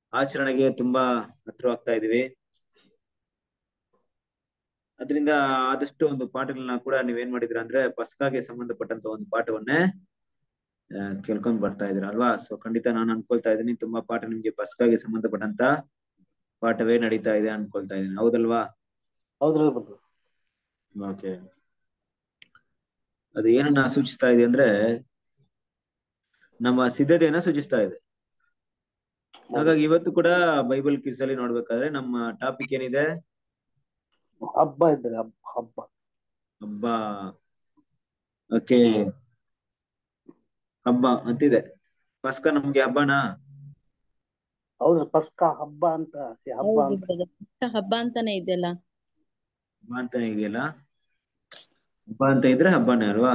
ಆಚರಣೆಗೆ ತುಂಬಾ ಹತ್ರವಾಗ್ತಾ ಇದೀವಿ. ಅದರಿಂದ ಆದಷ್ಟು ಒಂದು ಪಾಠಗಳನ್ನ ಕೂಡ ನೀವೇನ್ ಮಾಡಿದ್ರ ಅಂದ್ರೆ ಪಸ್ಕಾಗೆ ಸಂಬಂಧಪಟ್ಟಂತ ಒಂದು ಪಾಠವನ್ನೇ ಕೇಳ್ಕೊಂಡ್ ಬರ್ತಾ ಇದೀರ ಅಲ್ವಾ. ಸೊ ಖಂಡಿತ ನಾನು ಅನ್ಕೊಳ್ತಾ ಇದ್ದೀನಿ ತುಂಬಾ ಪಾಠ ನಿಮ್ಗೆ ಪಸ್ಕಾಗೆ ಸಂಬಂಧಪಟ್ಟಂತ ಪಾಠವೇ ನಡೀತಾ ಇದೆ ಅನ್ಕೊಳ್ತಾ ಇದ್ದೀನಿ, ಹೌದಲ್ವಾ? ಹೌದ್ರಿ. ಓಕೆ, ಅದು ಏನನ್ನ ಸೂಚಿಸ್ತಾ ಇದೆ ಅಂದ್ರೆ ನಮ್ಮ ಸಿದ್ಧತೆಯನ್ನ ಸೂಚಿಸ್ತಾ ಇದೆ. ಹಾಗಾಗಿ ಇವತ್ತು ಕೂಡ ಬೈಬಲ್ ಕ್ವಿಜ್ ಅಲ್ಲಿ ನೋಡ್ಬೇಕಾದ್ರೆ ನಮ್ಮ ಟಾಪಿಕ್ ಏನಿದೆ? ಹಬ್ಬ ಇದ್ರೆ ಹಬ್ಬ. ಹಬ್ಬ. ಓಕೆ, ಹಬ್ಬ ಅಂತಿದೆ. ಪಸ್ಕ ನಮ್ಗೆ ಹಬ್ಬನಾ? ಹೌದು, ಪಸ್ಕ ಹಬ್ಬ ಅಂತ ಹಬ್ಬ ಅಂತ ಹಬ್ಬ ಅಂತಾನೆ ಇದೆಯಲ್ಲ. ಹಬ್ಬ ಅಂತಾನೆ ಇದೆಯಲ್ಲ, ಹಬ್ಬ ಅಂತ ಇದ್ರೆ ಹಬ್ಬನೇ ಅಲ್ವಾ?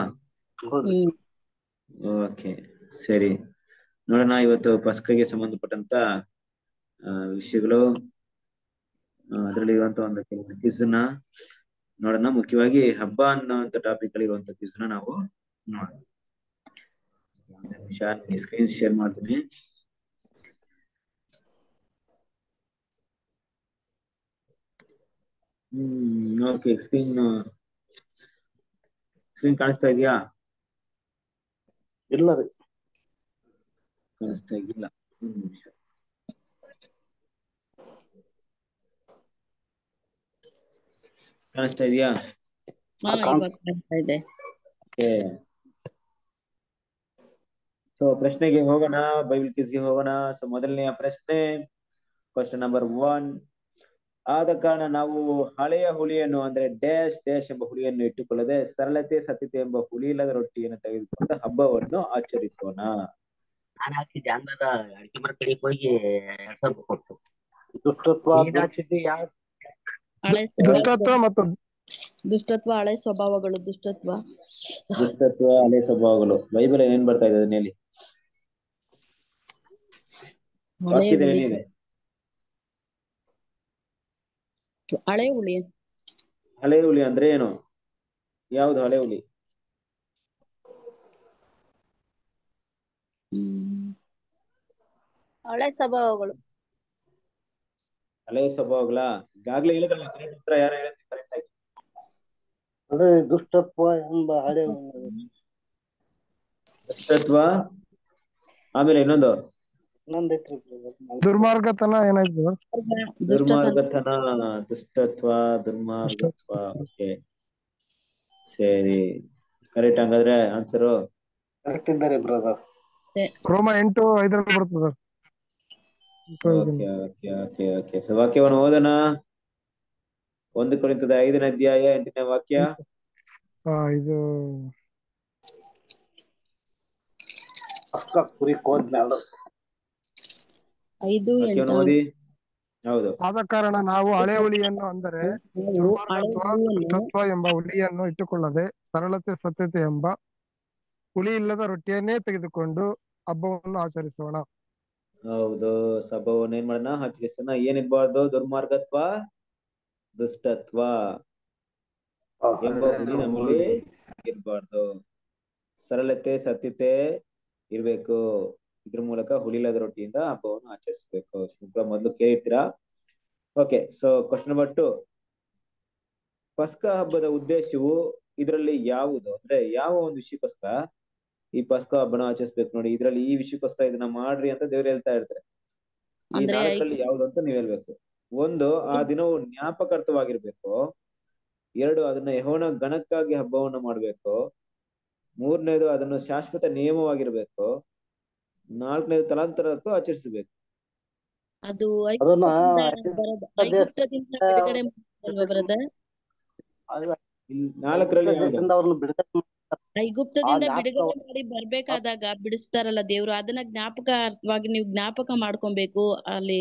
ಓಕೆ ಸರಿ, ನೋಡೋಣ ಇವತ್ತು ಪಸ್ಕಗೆ ಸಂಬಂಧಪಟ್ಟಂತ ವಿಷಯಗಳು, ಅದರಲ್ಲಿ ಇರುವಂತ ಒಂದು ಕೆಲವೊಂದು ಕ್ವಿಜ್ ನ ನೋಡೋಣ. ಮುಖ್ಯವಾಗಿ ಹಬ್ಬ ಅನ್ನೋಂಥ ಟಾಪಿಕ್ ಅಲ್ಲಿ ಇರುವಂತ ಕ್ವಿಜ್ ನ ನಾವು ನೋಡೋಣ. ಸ್ಕ್ರೀನ್ ಶೇರ್ ಮಾಡ್ತೀನಿ. ಓಕೆ, ಸ್ಕ್ರೀನ್ ಕಾಣಿಸ್ತಾ ಇದೆಯಾ? ಇಲ್ಲ ರೀ, ಕಾಣಿಸ್ತಾ ಇಲ್ಲ. ನಿಮಿಷ, ಕಾಣಿಸ್ತಾ ಇದೆಯಾ? ಕಾಣಿಸ್ತಾ ಇದೆ. ಸೊ ಪ್ರಶ್ನೆಗೆ ಹೋಗೋಣ, ಬೈಬಲ್ ಕ್ವಿಜ್ಗೆ ಹೋಗೋಣ. ಸೊ ಮೊದಲನೆಯ ಪ್ರಶ್ನೆ, ಕ್ವಶನ್ ನಂಬರ್ 1. ಆದ ಕಾರಣ ನಾವು ಹಳೆಯ ಹುಳಿಯನ್ನು ಅಂದ್ರೆ ಡ್ಯಾಶ್ ಎಂಬ ಹುಳಿಯನ್ನು ಇಟ್ಟುಕೊಳ್ಳದೆ ಸರಳತೆ ಸತ್ಯತೆ ಎಂಬ ಹುಳಿ ಇಲ್ಲದ ರೊಟ್ಟಿಯನ್ನು ತೆಗೆದುಕೊಂಡು ಹಬ್ಬವನ್ನು ಆಚರಿಸೋಣ. ನಾನು ಹಾಕಿದ್ದೆ ಅನ್ನದ ಅಡಿಕೆ ಮರ ಕಡೆಗೆ ಹೋಗಿ 2,000 ಕೊಟ್ಟು ದುಷ್ಟತ್ವ ಮತ್ತು ದುಷ್ಟತ್ವ, ಹಳೆ ಸ್ವಭಾವಗಳು, ದುಷ್ಟತ್ವ ಹಳೆ ಸ್ವಭಾವಗಳು. ಬೈಬಲ್ ಏನೇನ್ ಬರ್ತಾ ಇದೆ ಅದನ್ನೇಳಿ. ಹಳೆ ಹುಳಿ. ಹಳೆ ಹುಳಿ ಅಂದ್ರೆ ಏನು? ಯಾವ್ದು ಹಳೆ ಹುಳಿ? ಹಳೆ ಸ್ವಭಾವಗಳು. ಹಳೆ ಸ್ವಭಾವಗಳ ಈಗಾಗ್ಲೇ ಹೇಳಿದ್ರಲ್ಲ, ಕರೆಕ್ಟ್ ಉತ್ತರ ಯಾರು ಹೇಳಿದ್ರಿ ಕರೆಕ್ಟ್ ಆಗಿ? ಅದೇ ದುಷ್ಟತ್ವ ಎಂಬ ಹಳೆ ದುಷ್ಟತ್ವ, ಆಮೇಲೆ ಇನ್ನೊಂದು ದುರ್ಮಾರ್ಗತನ ಏನಾಯ್ತು? ದುರ್ಮಾರ್ಗತನ, ದುಷ್ಟತ್ವ, ದುರ್ಮಾರ್ಗತ್ವ. ಓಕೆ ಸರಿ, ಕರೆಕ್ಟ್. ಹಂಗಾದ್ರೆ ಆನ್ಸರು ಕರೆಕ್ಟ್ ಇದ್ದಾರೆ ಬ್ರದರ್. ರೋಮ 8:5 ಬರ್ತದ. Okay okay okay okay. So ವಾಕ್ಯವನ್ನು ಓದೋಣ. 1 ಕೊರಿಂಥದ 5ನೇ ಅಧ್ಯಾಯ 8ನೇ ವಾಕ್ಯ. ಇದು ಕುರಿ ಕೋದ್ನಾಳು 5:8. ಓದಿ. ಹೌದು. ಆದ ಕಾರಣ ನಾವು ಹಳೆ ಹುಳಿಯನ್ನು ಅಂದರೆ ದುಷ್ಟತ್ವ ಎಂಬ ಹುಳಿಯನ್ನು ಇಟ್ಟುಕೊಳ್ಳದೆ ಸರಳತೆ ಸತ್ಯತೆ ಎಂಬ ಹುಳಿ ಇಲ್ಲದ ರೊಟ್ಟಿಯನ್ನೇ ತೆಗೆದುಕೊಂಡು ಹಬ್ಬವನ್ನು ಆಚರಿಸೋಣ. ಹೌದು, ಹಬ್ಬವನ್ನು ಏನ್ ಮಾಡೋಣ? ಆಚರಿಸೋಣ. ಏನಿರ್ಬಾರ್ದು? ದುರ್ಮಾರ್ಗತ್ವ, ದುಷ್ಟತ್ವ ಎಂಬ ಹುಳಿ ನಮ್ಮಲ್ಲಿ ಇರ್ಬಾರ್ದು. ಸರಳತೆ ಸತ್ಯತೆ ಇರ್ಬೇಕು. ಇದ್ರ ಮೂಲಕ ಹುಳಿಲದ ರೊಟ್ಟಿಯಿಂದ ಹಬ್ಬವನ್ನು ಆಚರಿಸಬೇಕು. ಮೊದಲು ಕೇಳಿರ್ತೀರಾ. Okay, so question number 2. ಪಸ್ಕ ಹಬ್ಬದ ಉದ್ದೇಶವು ಇದರಲ್ಲಿ ಯಾವುದು? ಅಂದ್ರೆ ಯಾವ ಒಂದು ವಿಷಯಕ್ಕೋಸ್ಕರ ಈ ಪಸ್ಕ ಹಬ್ಬನ ಆಚರಿಸ್ಬೇಕು? ನೋಡಿ, ಇದ್ರಲ್ಲಿ ಈ ವಿಷಯಕ್ಕೋಸ್ಕರ ಇದನ್ನ ಮಾಡ್ರಿ ಅಂತ ದೇವ್ರು ಹೇಳ್ತಾ ಇರ್ತಾರೆ. ಈ 4ರಲ್ಲಿ ಯಾವ್ದು ಅಂತ ನೀವ್ ಹೇಳ್ಬೇಕು. 1, ಆ ದಿನವು ಜ್ಞಾಪಕಾರ್ಥವಾಗಿರ್ಬೇಕು. 2, ಅದನ್ನ ಯೆಹೋವನ ಗಣಕ್ಕಾಗಿ ಹಬ್ಬವನ್ನು ಮಾಡ್ಬೇಕು. 3ನೇದು ಅದನ್ನು ಶಾಶ್ವತ ನಿಯಮವಾಗಿರ್ಬೇಕು. 4ನೇದು ತಲಾಂತರಕ್ಕೂ ಆಚರಿಸಬೇಕು. ಅದು ಐಗುಪ್ತದಿಂದ ಬಿಡುಗಡೆ ಅಲ್ವಾ ಬ್ರದರ್? 4ರಲ್ಲಿ ಐಗುಪ್ತದಿಂದ ಬಿಡುಗಡೆ ಮಾಡಿ ಬರ್ಬೇಕಾದಾಗ ಬಿಡಿಸ್ತಾರಲ್ಲ ದೇವ್ರು, ಅದನ್ನ ಜ್ಞಾಪಕಾರ್ಥವಾಗಿ ನೀವು ಜ್ಞಾಪಕ ಮಾಡ್ಕೊಬೇಕು ಅಲ್ಲಿ.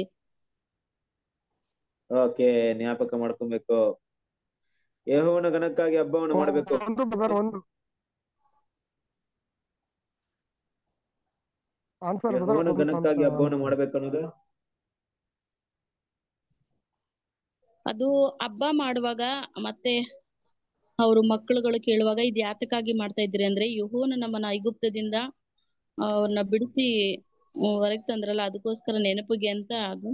ಓಕೆ, ಜ್ಞಾಪಕ ಮಾಡ್ಕೊಬೇಕು. ಯೆಹೋವನ ಗಣಕ್ಕಾಗಿ ಹಬ್ಬವನ್ನು ಮಾಡಬೇಕು. ಯೆಹೋವನ ಗಣಕ್ಕಾಗಿ ಹಬ್ಬವನ್ನು ಮಾಡ್ಬೇಕು ಅನ್ನೋದು ಅದು ಹಬ್ಬ ಮಾಡುವಾಗ ಮತ್ತೆ ಅವರು ಮಕ್ಕಳುಗಳು ಕೇಳುವಾಗ ಇದು ಯಾತಕ್ಕಾಗಿ ಮಾಡ್ತಾ ಇದ್ರಿ ಅಂದ್ರೆ ಯೆಹೋವನು ನಮ್ಮನ್ನ ಐಗುಪ್ತದಿಂದ ಅವ್ರನ್ನ ಬಿಡಿಸಿ ಹೊರಗ್ ತಂದ್ರಲ್ಲ ಅದಕ್ಕೋಸ್ಕರ ನೆನಪಿಗೆ ಅಂತ ಅದು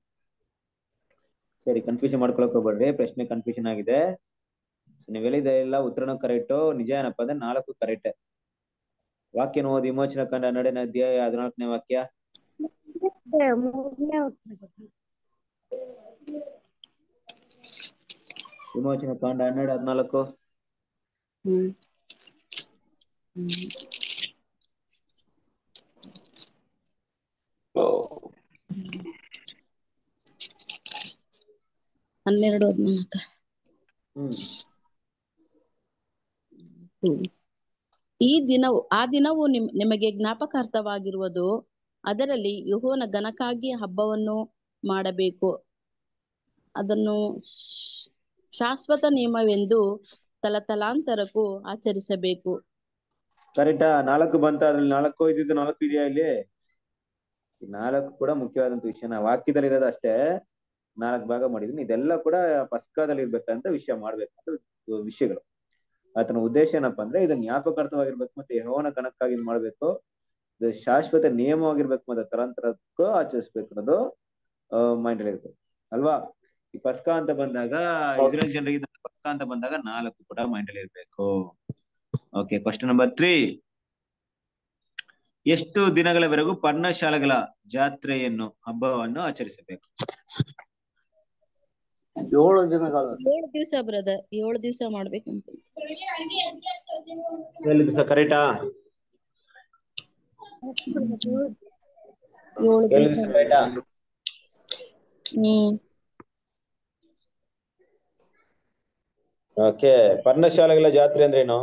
ಸರಿ, ಕನ್ಫ್ಯೂಷನ್ ಮಾಡ್ಕೊಳಕ್ ಹೋಗ್ಬೇಡ್ರಿ. ಪ್ರಶ್ನೆ ಕನ್ಫ್ಯೂಷನ್ ಆಗಿದೆ. ನೀವ್ ಹೇಳಿದೆಲ್ಲ ಉತ್ತರನೂ ಕರೆಕ್ಟ್. ನಿಜ ಏನಪ್ಪಾ ಅಂದ್ರೆ 4 ಕರೆಕ್ಟ್. ವಾಕ್ಯನ ಓದಿ. ವಿಮೋಚನಾ ಕಂಡ 12ನೇ ಅಧ್ಯಾಯ 14ನೇ ವಾಕ್ಯ. ವಿಮೋಚನಾ ಕಾಂಡ 12:14. ಹನ್ನೆರಡು 14. ಆ ದಿನವು ನಿಮಗೆ ಜ್ಞಾಪಕಾರ್ಥವಾಗಿರುವುದು. ಅದರಲ್ಲಿ ಯೆಹೋವನ ಘನಕ್ಕಾಗಿ ಹಬ್ಬವನ್ನು ಮಾಡಬೇಕು. ಅದನ್ನು ಶಾಶ್ವತ ನಿಯಮವೆಂದು ತಲತಲಾಂತರಕ್ಕೂ ಆಚರಿಸಬೇಕು. ಕರೆಕ್ಟಾ? 4 ಬಂತ? ಅದ್ರಲ್ಲಿ 4 ಇದ್ದಿದ್ದು 4 ಇದೆಯಾ ಇಲ್ಲಿ? 4 ಕೂಡ ಮುಖ್ಯವಾದಂತ ವಿಷಯನ. ವಾಕ್ಯದಲ್ಲಿ ಇರೋದು ಅಷ್ಟೇ 4 ಭಾಗ ಮಾಡಿದೀನಿ. ಇದೆಲ್ಲ ಕೂಡ ಪಸ್ಕದಲ್ಲಿ ಇರ್ಬೇಕಂತ ವಿಷಯ ಮಾಡ್ಬೇಕಂತ ವಿಷಯಗಳು. ಆತನ ಉದ್ದೇಶ ಏನಪ್ಪಾ ಅಂದ್ರೆ ಇದನ್ನ ಜ್ಞಾಪಕಾರ್ಥವಾಗಿರ್ಬೇಕು, ಮತ್ತೆ ಯೆಹೋವನ ಘನಕ್ಕಾಗಿ ಮಾಡ್ಬೇಕು, ಇದು ಶಾಶ್ವತ ನಿಯಮವಾಗಿರ್ಬೇಕು, ಮತ್ತೆ ತಲಾಂತರಕ್ಕೂ ಆಚರಿಸ್ಬೇಕು ಅನ್ನೋದು ಮೈಂಡ್ ಅಲ್ಲಿ ಇರ್ಬೇಕು ಅಲ್ವಾ? ಈ ಪಸ್ಕ ಅಂತ ಬಂದಾಗ ಇಸ್ರೇಲ್ ಜನರಿಗೆ ಪಸ್ಕ ಅಂತ ಬಂದಾಗ 4 ಕೂಡ ಮೈಂಡ್ ಅಲ್ಲಿ ಇರ್ಬೇಕು. Okay, question number 3. ಎಷ್ಟು ದಿನಗಳವರೆಗೂ ಪರ್ಣಶಾಲೆಗಳ ಜಾತ್ರೆಯನ್ನು ಹಬ್ಬವನ್ನು ಆಚರಿಸಬೇಕು? 7 ದಿನಗಳು. 7 ದಿವಸ ಬ್ರದರ್, 7 ದಿವಸ ಮಾಡ್ಬೇಕಂತ. 7 ದಿವಸ ಕರೆಕ್ಟಾ? 7 ದಿವಸ ಕರೆಕ್ಟಾ? ಓಕೆ. ಪರ್ಣಶಾಲೆಗಳ ಜಾತ್ರೆ ಅಂದ್ರೆ ಏನು?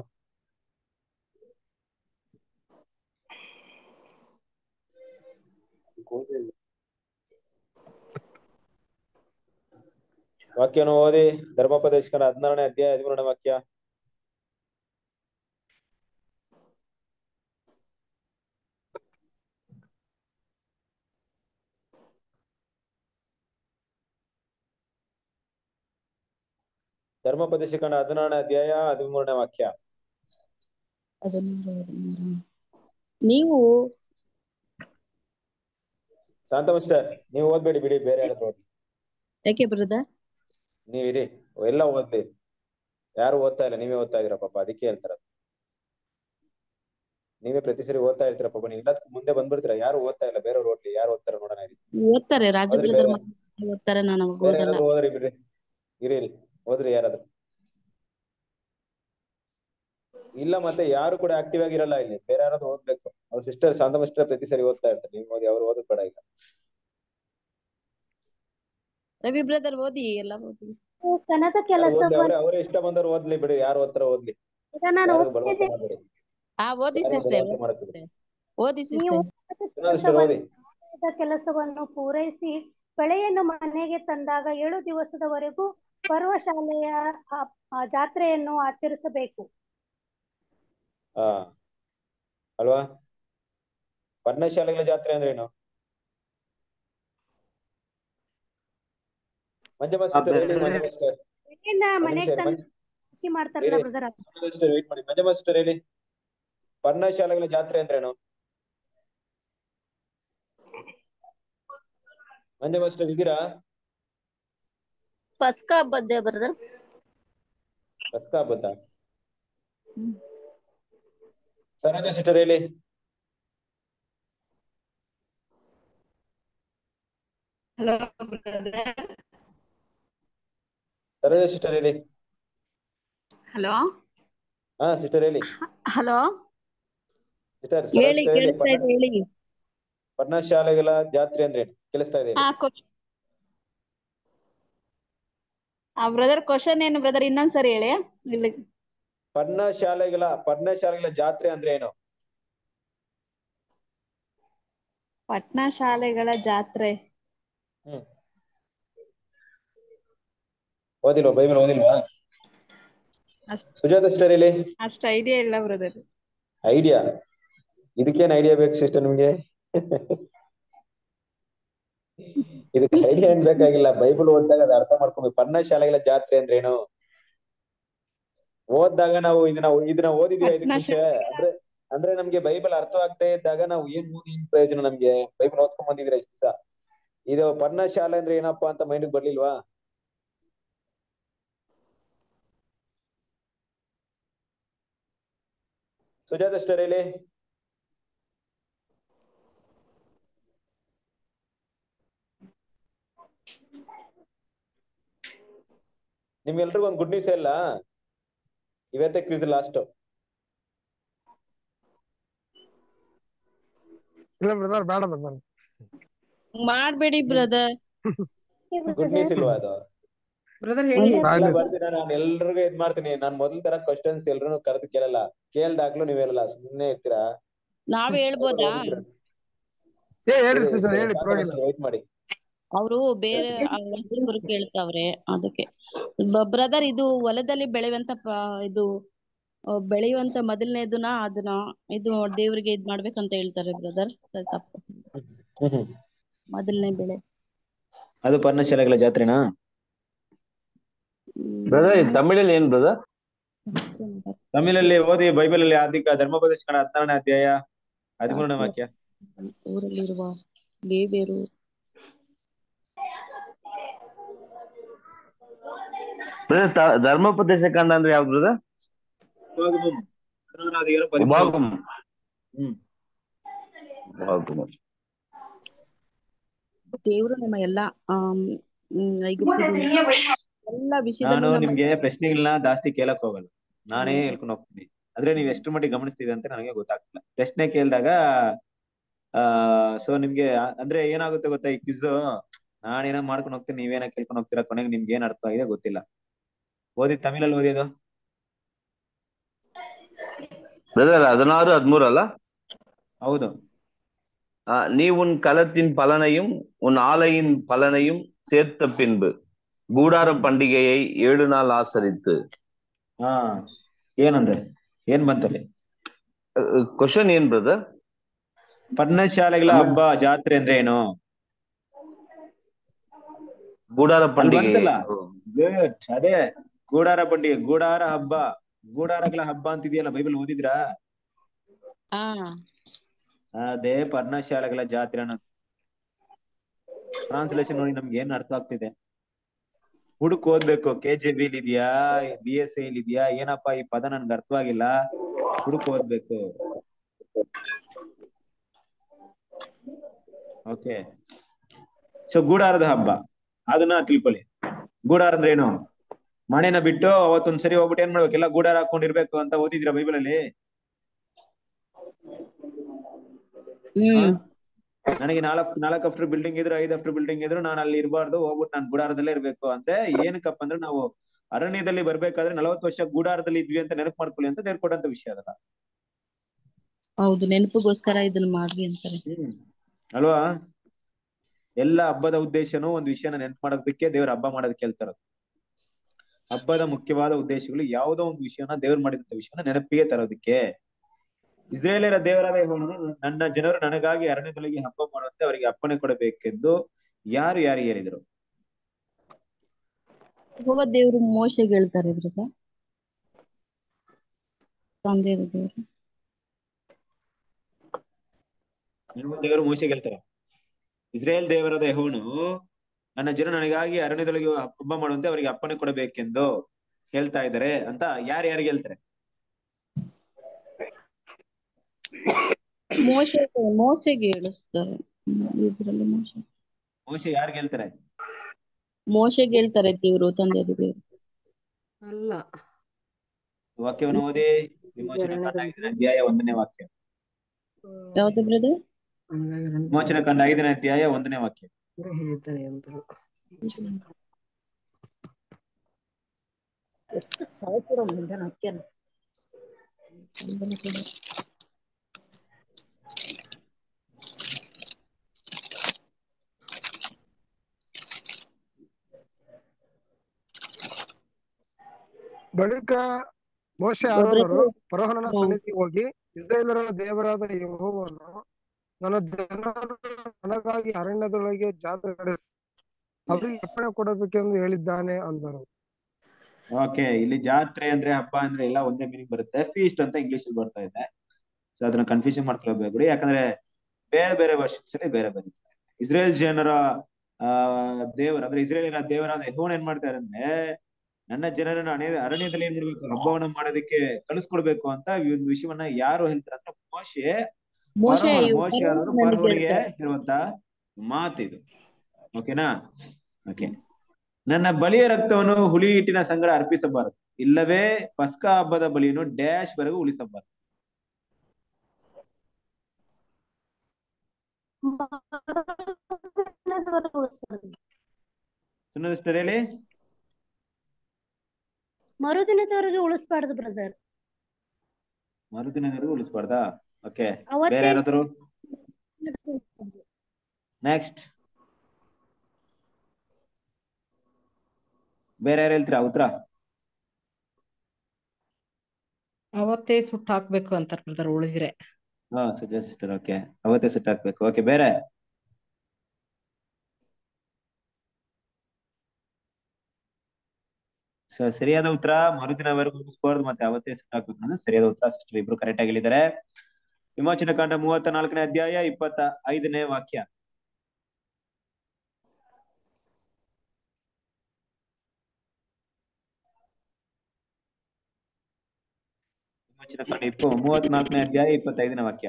ವಾಕ್ಯನ ಓದಿ. ಧರ್ಮೋಪದೇಶಕನ 16ನೇ ಅಧ್ಯಾಯ 13ನೇ ವಾಕ್ಯ. ಧರ್ಮೋಪದೇಶಕನ 16ನೇ ಅಧ್ಯಾಯ 13ನೇ ವಾಕ್ಯ. ನೀವು ಶಾಂತಮಿಸ್ಟರ್, ನೀವು ಓದ್ಬೇಡಿ ಬಿಡಿ, ಬೇರೆ ಯಾರಾದ್ರೂ ಓದಿ. ಯಾಕೆ ಬ್ರದರ್? ನೀವಿರಿ, ಎಲ್ಲ ಓದ್ಲಿ. ಯಾರು ಓದ್ತಾ ಇಲ್ಲ, ನೀವೇ ಓದ್ತಾ ಇದೀರ ಪಾಪ, ಅದಕ್ಕೆ ಹೇಳ್ತಾರ. ನೀವೇ ಪ್ರತಿ ಸರಿ ಓದ್ತಾ ಇರ್ತೀರ ಪಾಪ. ನೀವು ಎಲ್ಲದಕ್ಕೂ ಮುಂದೆ ಬಂದ್ಬಿಡ್ತೀರಾ. ಯಾರು ಓದ್ತಾ ಇಲ್ಲ, ಬೇರೆಯವ್ರು ಓದ್ಲಿ. ಯಾರು ಓದ್ತಾರ ನೋಡೋಣ. ಓದ್ತಾರೆ, ರಾಜು ಬ್ರದರ್ ಓದ್ತಾರೆ, ನಾನು ಬೇರೆ ಓದಲ್ಲ. ಯಾರಾದ್ರೂ ಓದ್ರಿ ಬಿಡ್ರಿ. ಇರಿ ಓದ್ರಿ ಯಾರಾದ್ರೂ. ಇಲ್ಲ, ಮತ್ತೆ ಯಾರು ಕೂಡ ಆಕ್ಟಿವ್ ಆಗಿರಲ್ಲ ಇಲ್ಲಿ. ಬೇರೆ ಯಾರಾದ್ರೂ ಓದ್ಬೇಕು. ಅವ್ರ ಸಿಸ್ಟರ್ ಶಾಂತಮಿಸ್ಟರ್ ಪ್ರತಿ ಸರಿ ಓದ್ತಾ ಇರ್ತಾರೆ. ನೀವು ಓದಿ, ಅವ್ರು ಓದಕ್ ಬೇಡ ಈಗ. ರವಿ ಬ್ರದರ್ ಓದಿ, ಎಲ್ಲ ಓದಿ. ಕನದ ಕೆಲಸ ಅವರೇ ಇಷ್ಟ ಬಂದವ್ರು ಓದ್ಲಿ ಬಿಡಿ. ಯಾರು ಓದ್ತಾರ ಓದ್ಲಿ. ಓದಿ ಸಿಸ್ಟರ್, ಓದಿ ಸಿಸ್ಟರ್. ಓದಿ. ಕೆಲಸವನ್ನು ಪೂರೈಸಿ ಬೆಳೆಯನ್ನು ಮನೆಗೆ ತಂದಾಗ 7 ದಿವಸದವರೆಗೂ ಪರ್ವಶಾಲೆಯ ಜಾತ್ರೆಯನ್ನು ಆಚರಿಸಬೇಕು. ಅಲ್ವಾ? ಪರ್ಣಶಾಲೆಗಳ ಜಾತ್ರೆ ಅಂದ್ರೆ ಏನು? ಹೇಳಿ. ಪರ್ಣಶಾಲೆಗಳ ಜಾತ್ರೆ ಅಂದ್ರೇನು? ಮಂಜ ಮಾಸ್ಟರ್ ಇದ್ದೀರಾ? ಪಸ್ಕ ಹಬ್ಬದ್ದೇ ಬ್ರದರ್. ಪಸ್ಕ ಹಬ್ಬದ ಸರೋಜ ಸಿಸ್ಟರ್ ಹೇಳಿ. Hello brother. ಸರೋಜ ಸಿಸ್ಟರ್ ಹೇಳಿ. ಹಲೋ. ಹಾ ಸಿಸ್ಟರ್ ಹೇಳಿ. ಹಲೋ ಸಿಸ್ಟರ್ ಹೇಳಿ. ಪರ್ಣಶಾಲೆಗಳ ಜಾತ್ರೆ ಅಂದ್ರೆ ಕೇಳಿಸ್ತಾ ಇದೆ? ಬ್ರದರ್ ಕ್ವಶನ್ ಏನು ಬ್ರದರ್? ಇನ್ನೊಂದ್ಸರಿ ಹೇಳಿ. ಪರ್ಣಶಾಲೆಗಳ ಜಾತ್ರೆ ಅಂದ್ರೆ ಏನು? ಪಟ್ನಶಾಲೆಗಳ ಜಾತ್ರೆ ಓದಿಲ್ವಾ? ಬೈಬಲ್ ಓದಿಲ್ವಾ? ಸುಜಾತ ಸಿಸ್ಟರ್ ಹೇಳಿ. ಅಷ್ಟು ಐಡಿಯಾ ಇಲ್ಲ ಬ್ರದರ್. ಐಡಿಯಾ? ಇದಕ್ಕೇನ್ ಐಡಿಯಾ ಬೇಕು ಸಿಸ್ಟರ್ ನಿಮ್ಗೆ? ಇದಕ್ಕೆ ಐಡಿಯಾ ಏನ್ ಬೇಕಾಗಿಲ್ಲ. ಬೈಬಲ್ ಓದಿದಾಗ ಅದು ಅರ್ಥ ಮಾಡ್ಕೊಬೇಕು. ಪರ್ಣಶಾಲೆಗಳ ಜಾತ್ರೆ ಅಂದ್ರೆ ಏನು ಓದಿದಾಗ ನಾವು ಇದನ್ನ ಓದಿದೀವಿ. ಇದಕ್ಕೆ ಮುಂಚೆ ಅಂದ್ರೆ ಅಂದ್ರೆ ನಮ್ಗೆ ಬೈಬಲ್ ಅರ್ಥವಾಗದೇ ಇದ್ದಾಗ ನಾವು ಏನ್ ಓದಿ ಏನ್ ಪ್ರಯೋಜನ? ನಮ್ಗೆ ಬೈಬಲ್ ಓದ್ಕೊಂಡ್ ಬಂದಿದ್ರೆ ಇಷ್ಟ ದಿವಸ ಇದು ಪರ್ಣಶಾಲೆ ಅಂದ್ರೆ ಏನಪ್ಪಾ ಅಂತ ಮೈಂಡ್ ಬರ್ಲಿಲ್ವಾ? ಸುಜಾತ ಸ್ಟರ್ ಹೇಳಿ. ನಿಮ್ಗೆಲ್ರಿಗೂ ಒಂದು ಗುಡ್ ನ್ಯೂಸ್ ಇಲ್ಲ, ಇವತ್ತೇ ಕ್ವಿಜ್ ಲಾಸ್ಟ್. ಇಲ್ಲ ಬ್ರದರ್, ಬೇಡ ಬ್ರದರ್. ಮಾಡ್ಬೇಡಿ ಬ್ರದರ್. ಗುಡ್ ನ್ಯೂಸ್ ಇಲ್ವಾ ಅದು? ಬ್ರದರ್ ಹೇಳಿ. ಎಲ್ಲ ಬರ್ತೀನಿ ನಾನು, ಎಲ್ರಿಗೂ ಇದ್ ಮಾಡ್ತೀನಿ. ನಾನ್ ಮೊದಲ ತರ ಕ್ವಶನ್ಸ್ ಎಲ್ರು ಕರೆದು ಕೇಳಲ್ಲ, ಕೇಳ್ದಾಗ್ಲೂ ನೀವ್ ಹೇಳಲ್ಲ, ಸುಮ್ನೆ ಇರ್ತೀರಾ. ನಾವ್ ಹೇಳ್ಬೋದಾ? ಹೇಳಿ ಸಿಸ್ಟರ್, ಹೇಳಿ, ಪರವಾಗಿಲ್ಲ. ವೈಟ್ ಮಾಡಿ. ಅವರು ಬೇರೆ ಒಬ್ರು ಕೇಳ್ತಾವ್ರೆ ಅದಕ್ಕೆ. ಬ್ರದರ್, ಇದು ಹೊಲದಲ್ಲಿ ಬೆಳೆಯುವಂತ ಇದು ಬೆಳೆಯುವಂತ ಮೊದಲನೇದನ್ನ ಅದನ್ನ ಇದು ದೇವ್ರಿಗೆ ಇದ್ ಮಾಡ್ಬೇಕಂತ ಹೇಳ್ತಾರೆ ಬ್ರದರ್. ತಪ್ಪು. ಮೊದಲನೇ ಬೆಳೆ ಅದು ಪರ್ಣಶಾಲೆಗಳ ಜಾತ್ರೆನಾ? ಬ್ರದರ್ ತಮಿಳಲ್ಲಿ ಏನ್ ಬ್ರದರ್? ತಮಿಳಲ್ಲಿ ಓದಿ, ಬೈಬಲ್ ಅಲ್ಲಿ ಆದಿಕ ಧರ್ಮೋಪದೇಶ ಕಾಂಡ 16ನೇ ಅಧ್ಯಾಯ 13ನೇ ವಾಕ್ಯ. ಊರಲ್ಲಿರುವ ಲೇವಿಯರು ಧರ್ಮೋಪದೇಶ ಕಾಂಡ ಅಂದ್ರೆ ಯಾವ್ದು ಬ್ರದರ್? ಉಪಾಗಮಂ. ದೇವರು ನಮ್ಮ ಎಲ್ಲಾ ಎಲ್ಲ ನಾನು ವಿಷಯದಲ್ಲೂ ನಿಮ್ಗೆ ಪ್ರಶ್ನೆಗಳನ್ನ ಜಾಸ್ತಿ ಕೇಳಕ್ ಹೋಗಲ್ಲ, ನಾನೇ ಹೇಳ್ಕೊಂಡು ಹೋಗ್ತೀನಿ. ಆದ್ರೆ ನೀವ್ ಎಷ್ಟು ಮಟ್ಟಿಗೆ ಗಮನಿಸ್ತೀವಿ ಅಂತ ನನಗೆ ಗೊತ್ತಾಗ್ತಿಲ್ಲ. ಪ್ರಶ್ನೆ ಕೇಳಿದಾಗ ಸೊ ನಿಮ್ಗೆ ಅಂದ್ರೆ ಏನಾಗುತ್ತೆ ಗೊತ್ತಾ, ಈ ಕ್ವಿಜ್ ನಾನೇನೋ ಮಾಡ್ಕೊಂಡು ಹೋಗ್ತೀನಿ, ನೀವೇನೋ ಕೇಳ್ಕೊಂಡು ಹೋಗ್ತೀರಾ, ಕೊನೆಗೆ ನಿಮ್ಗೆ ಏನ್ ಅರ್ಥ ಆಗಿದೆ ಗೊತ್ತಿಲ್ಲ. ಓದಿ, ತಮಿಳಲ್ಲಿ ಓದಿಯೋದು ಬ್ರದರ್ 16, 13 ಅಲ್ಲ? ಹೌದು. நீ உன் களத்தின் பலனையும் உன் ஆலையின் பலனையும் சேர்த்த பின்பு கூடார பண்டிகையை 7 நாள் ஆசரித்து. ಏನಂದ್ರೆ ಏನ್ ಬಂತಲ್ಲಿ ಕ್ವಶನ್ ಏನ್ ಬ್ರದರ್? ಪರ್ಣಶಾಲೆಗಳ ಹಬ್ಬ ಜಾತ್ರೆ ಅಂದ್ರೆ ಏನು? ಗೂಡಾರ ಪಂಡಿಗೆ. ಅದೇ ಗೂಡಾರ ಪಂಡಿಗೆ, ಗೂಡಾರ ಹಬ್ಬ, ಗೂಡಾರಗಳ ಹಬ್ಬ ಅಂತಿದೆಯಲ್ಲ, ಬೈಬಲ್ ಓದಿದ್ರಾ? ಅದೇ ಪರ್ಣಶಾಲೆಗಳ ಜಾತ್ರೆ ಅನ್ನೋದು. ಟ್ರಾನ್ಸ್ಲೇಷನ್ ನೋಡಿ ನಮ್ಗೆ ಏನ್ ಅರ್ಥ ಆಗ್ತಿದೆ ಹುಡುಕ್ ಓದ್ಬೇಕು. KJV ಇದೆಯಾ, BSA ಇದೆಯಾ, ಏನಪ್ಪಾ ಈ ಪದ ನನ್ಗೆ ಅರ್ಥವಾಗಿಲ್ಲ, ಹುಡುಕ್ ಓದ್ಬೇಕು. ಓಕೆ, ಸೊ ಗೂಡಾರದ ಹಬ್ಬ ಅದನ್ನ ತಿಳ್ಕೊಳ್ಳಿ. ಗೂಡಾರ ಅಂದ್ರೆ ಏನು? ಮನೆನ ಬಿಟ್ಟು ಅವತ್ತೊಂದ್ಸರಿ ಹೋಗ್ಬಿಟ್ಟು ಏನ್ ಮಾಡ್ಬೇಕು, ಎಲ್ಲ ಗೂಡಾರ ಹಾಕೊಂಡಿರ್ಬೇಕು ಅಂತ ಓದಿದ್ರ ಬೈಬಲ್ ಅಲ್ಲಿ? ನನಗೆ 4 ಅಫ್ಟರ್ ಬಿಲ್ಡಿಂಗ್ ಇದ್ರು, 5 ಅಫ್ಟರ್ ಬಿಲ್ಡಿಂಗ್ ಇದ್ರು, ನಾನು ಅಲ್ಲಿ ಇರಬಾರ್ದು, ಹೋಗ್ಬಿಟ್ಟು ನಾನು ಗೂಡಾರದಲ್ಲೇ ಇರ್ಬೇಕು ಅಂದ್ರೆ ಏನಕ್ಕಪ್ಪ ಅಂದ್ರೆ, ನಾವು ಅರಣ್ಯದಲ್ಲಿ ಬರ್ಬೇಕಾದ್ರೆ 40 ವರ್ಷ ಗೂಡಾರದಲ್ಲಿ ಇದ್ವಿ ಅಂತ ನೆನಪು ಮಾಡ್ಕೊಳ್ಳಿ ಅಂತ ಹೇಳ್ಕೊಡಂತ ವಿಷಯ ಅದಲ್ಲ. ಹೌದು, ನೆನಪಿಗೋಸ್ಕರ ಇದನ್ನ ಮಾಡ್ರಿ ಅಂತಾರೆ ಅಲ್ವಾ? ಎಲ್ಲ ಹಬ್ಬದ ಉದ್ದೇಶನೂ ಒಂದು ವಿಷಯನ ನೆನಪು ಮಾಡೋದಕ್ಕೆ ದೇವ್ರ ಹಬ್ಬ ಮಾಡೋದಕ್ಕೆ ಹೇಳ್ತಾರ. ಹಬ್ಬದ ಮುಖ್ಯವಾದ ಉದ್ದೇಶಗಳು ಯಾವುದೋ ಒಂದು ವಿಷಯನ, ದೇವ್ರು ಮಾಡಿದಂತ ವಿಷಯನ ನೆನಪಿಗೆ ತರೋದಕ್ಕೆ. ಇಸ್ರೇಲಿಯರ ದೇವರಾದ ಯೆಹೋವನು ನನ್ನ ಜನರು ನನಗಾಗಿ ಅರಣ್ಯದೊಳಗೆ ಹಬ್ಬ ಮಾಡುವಂತೆ ಅವರಿಗೆ ಅಪ್ಪಣೆ ಕೊಡಬೇಕೆಂದು ಯಾರು ಹೇಳಿದರು? ದೇವರು ಮೋಶೆಗೆ ಹೇಳ್ತಾರೆ ಬ್ರದರ್. ದೇವರು ಮೋಶೆಗೆ ಹೇಳ್ತಾರೆ, ಇಸ್ರೇಲ್ ದೇವರಾದ ಯೆಹೋವನು ನನ್ನ ಜನ ನನಗಾಗಿ ಅರಣ್ಯದೊಳಗೆ ಹಬ್ಬ ಮಾಡುವಂತೆ ಅವರಿಗೆ ಅಪ್ಪಣೆ ಕೊಡಬೇಕೆಂದು ಹೇಳ್ತಾ ಇದ್ದಾರೆ ಅಂತ ಯಾರಿಗೆ ಹೇಳ್ತಾರೆ? ಮೋಶೆಗೆ ಹೇಳಿಸ್ತಾರೆ. ಇದ್ರಲ್ಲಿ ಮೋಶೆ ಯಾರಿಗೆ ಹೇಳ್ತಾರೆ? ಮೋಶೆಗೆ ಹೇಳ್ತಾರೆ ದೇವರು, ತಂದೆ ದೇವರು ಅಲ್ಲ. ವಾಕ್ಯವನ್ನು ಓದಿ. ವಿಮೋಚನೆ ಕಾಂಡ 5ನೇ ಅಧ್ಯಾಯ 1ನೇ ವಾಕ್ಯ. ಯಾವ್ದು ಬ್ರದರ್? ವಿಮೋಚನೆ ಕಾಂಡ 5ನೇ ಅಧ್ಯಾಯ 1ನೇ ವಾಕ್ಯ. ಹೇಳ್ತಾರೆ ಅಂತ ಬಳಿಕ ಮೋಶೆ ಆರೋನರು ಫರೋಹನ ಸನ್ನಿಧಿಗೆ ಹೋಗಿ, ಇಸ್ರಾಯೇಲರ ದೇವರಾದ ಯೆಹೋವನು ನನ್ನ ಜನರು ನನಗಾಗಿ ಅರಣ್ಯದೊಳಗೆ ಜಾತ್ರೆ ನಡೆಸಿ ಅವರಿಗೆ ಅಪ್ಪಣೆ ಕೊಡಬೇಕೆಂದು ಹೇಳಿದ್ದಾನೆ ಅಂದರು. ಓಕೆ, ಇಲ್ಲಿ ಜಾತ್ರೆ ಅಂದ್ರೆ ಹಬ್ಬ ಅಂದ್ರೆ ಎಲ್ಲ ಒಂದೇ ಮೀನಿಂಗ್ ಬರುತ್ತೆ. ಫೀಸ್ಟ್ ಅಂತ ಇಂಗ್ಲಿಷ್ ಅಲ್ಲಿ ಬರ್ತಾ ಇದೆ. ಸೊ ಅದನ್ನ ಕನ್ಫ್ಯೂಷನ್ ಮಾಡ್ಕೊಳ್ಬೇಡಿ, ಯಾಕಂದ್ರೆ ಬೇರೆ ಬೇರೆ ವರ್ಷನ್ಸ್ ಅಲ್ಲಿ ಬೇರೆ ಬೇರೆ. ಇಸ್ರೇಲ್ ಜನರ ದೇವರು ಅಂದ್ರೆ ಇಸ್ರೇಲಿನ ದೇವರಾದ ಯೆಹೋವನು ಏನ್ ಮಾಡ್ತಾರೆ ಅಂದ್ರೆ, ನನ್ನ ಜನರನ್ನ ಅರಣ್ಯದಲ್ಲಿ ಏನ್ ಮಾಡ್ಬೇಕು, ಹಬ್ಬವನ್ನ ಮಾಡೋದಕ್ಕೆ ಕಳಿಸ್ಕೊಡ್ಬೇಕು ಅಂತ ಈ ಒಂದು ವಿಷಯವನ್ನ ಯಾರು ಹೇಳ್ತಾರೆ ಅಂದ್ರೆ ಮೋಶೆ ಆದವರು ಫರೋಹನಿಗೆ ಹೇಳುವಂತ ಮಾತಿದು. ಓಕೆನಾ? ಓಕೆ. ನನ್ನ ಬಲಿಯ ರಕ್ತವನ್ನು ಹುಳಿ ಹಿಟ್ಟಿನ ಸಂಗಡ ಅರ್ಪಿಸಬಾರದು, ಇಲ್ಲವೇ ಪಸ್ಕಾ ಹಬ್ಬದ ಬಲಿಯನ್ನು ಡ್ಯಾಶ್ ವರೆಗೂ ಉಳಿಸಬಾರದು. ಸುನ್ನದಷ್ಟೇ ಹೇಳಿ. ಮರುದಿನದವರೆಗೆ ಉಳಿಸ್ಬಾರ್ದು ಬ್ರದರ್. ಮರುದಿನದವರೆಗೂ ಉಳಿಸ್ಬಾರ್ದಾ? ಓಕೆ. ಬೇರೆ ಅವತ್ತೇ ಯಾರಾದ್ರು? ನೆಕ್ಸ್ಟ್ ಬೇರೆ ಯಾರು ಹೇಳ್ತೀರಾ ಉತ್ತರ? ಅವತ್ತೇ ಸುಟ್ಟು ಹಾಕ್ಬೇಕು ಅಂತಾರ ಬ್ರದರ್ ಉಳಿದ್ರೆ. ಸಿಸ್ಟರ್. ಓಕೆ, ಅವತ್ತೇ ಸುಟ್ಟು ಹಾಕ್ಬೇಕು. ಓಕೆ, ಬೇರೆ? ಸರಿಯಾದ ಉತ್ತರ ಮರುದಿನವರೆಗೂ ಉಳಿಸಬಾರ್ದು ಮತ್ತೆ ಅವತ್ತೇ ಸುಟ್ಟು ಹಾಕ್ಬೇಕು ಅನ್ನೋದು ಸರಿಯಾದ ಉತ್ತರ. ಸಿಸ್ಟರ್ ಇಬ್ರು ಕರೆಕ್ಟ್ ಆಗಿ ಹೇಳಿದ್ದಾರೆ. ವಿಮೋಚನ ಕಾಂಡ 34ನೇ ಅಧ್ಯಾಯ 25ನೇ ವಾಕ್ಯ. ವಿಮೋಚನ ಕಾಂಡ 34ನೇ ಅಧ್ಯಾಯ 25ನೇ ವಾಕ್ಯ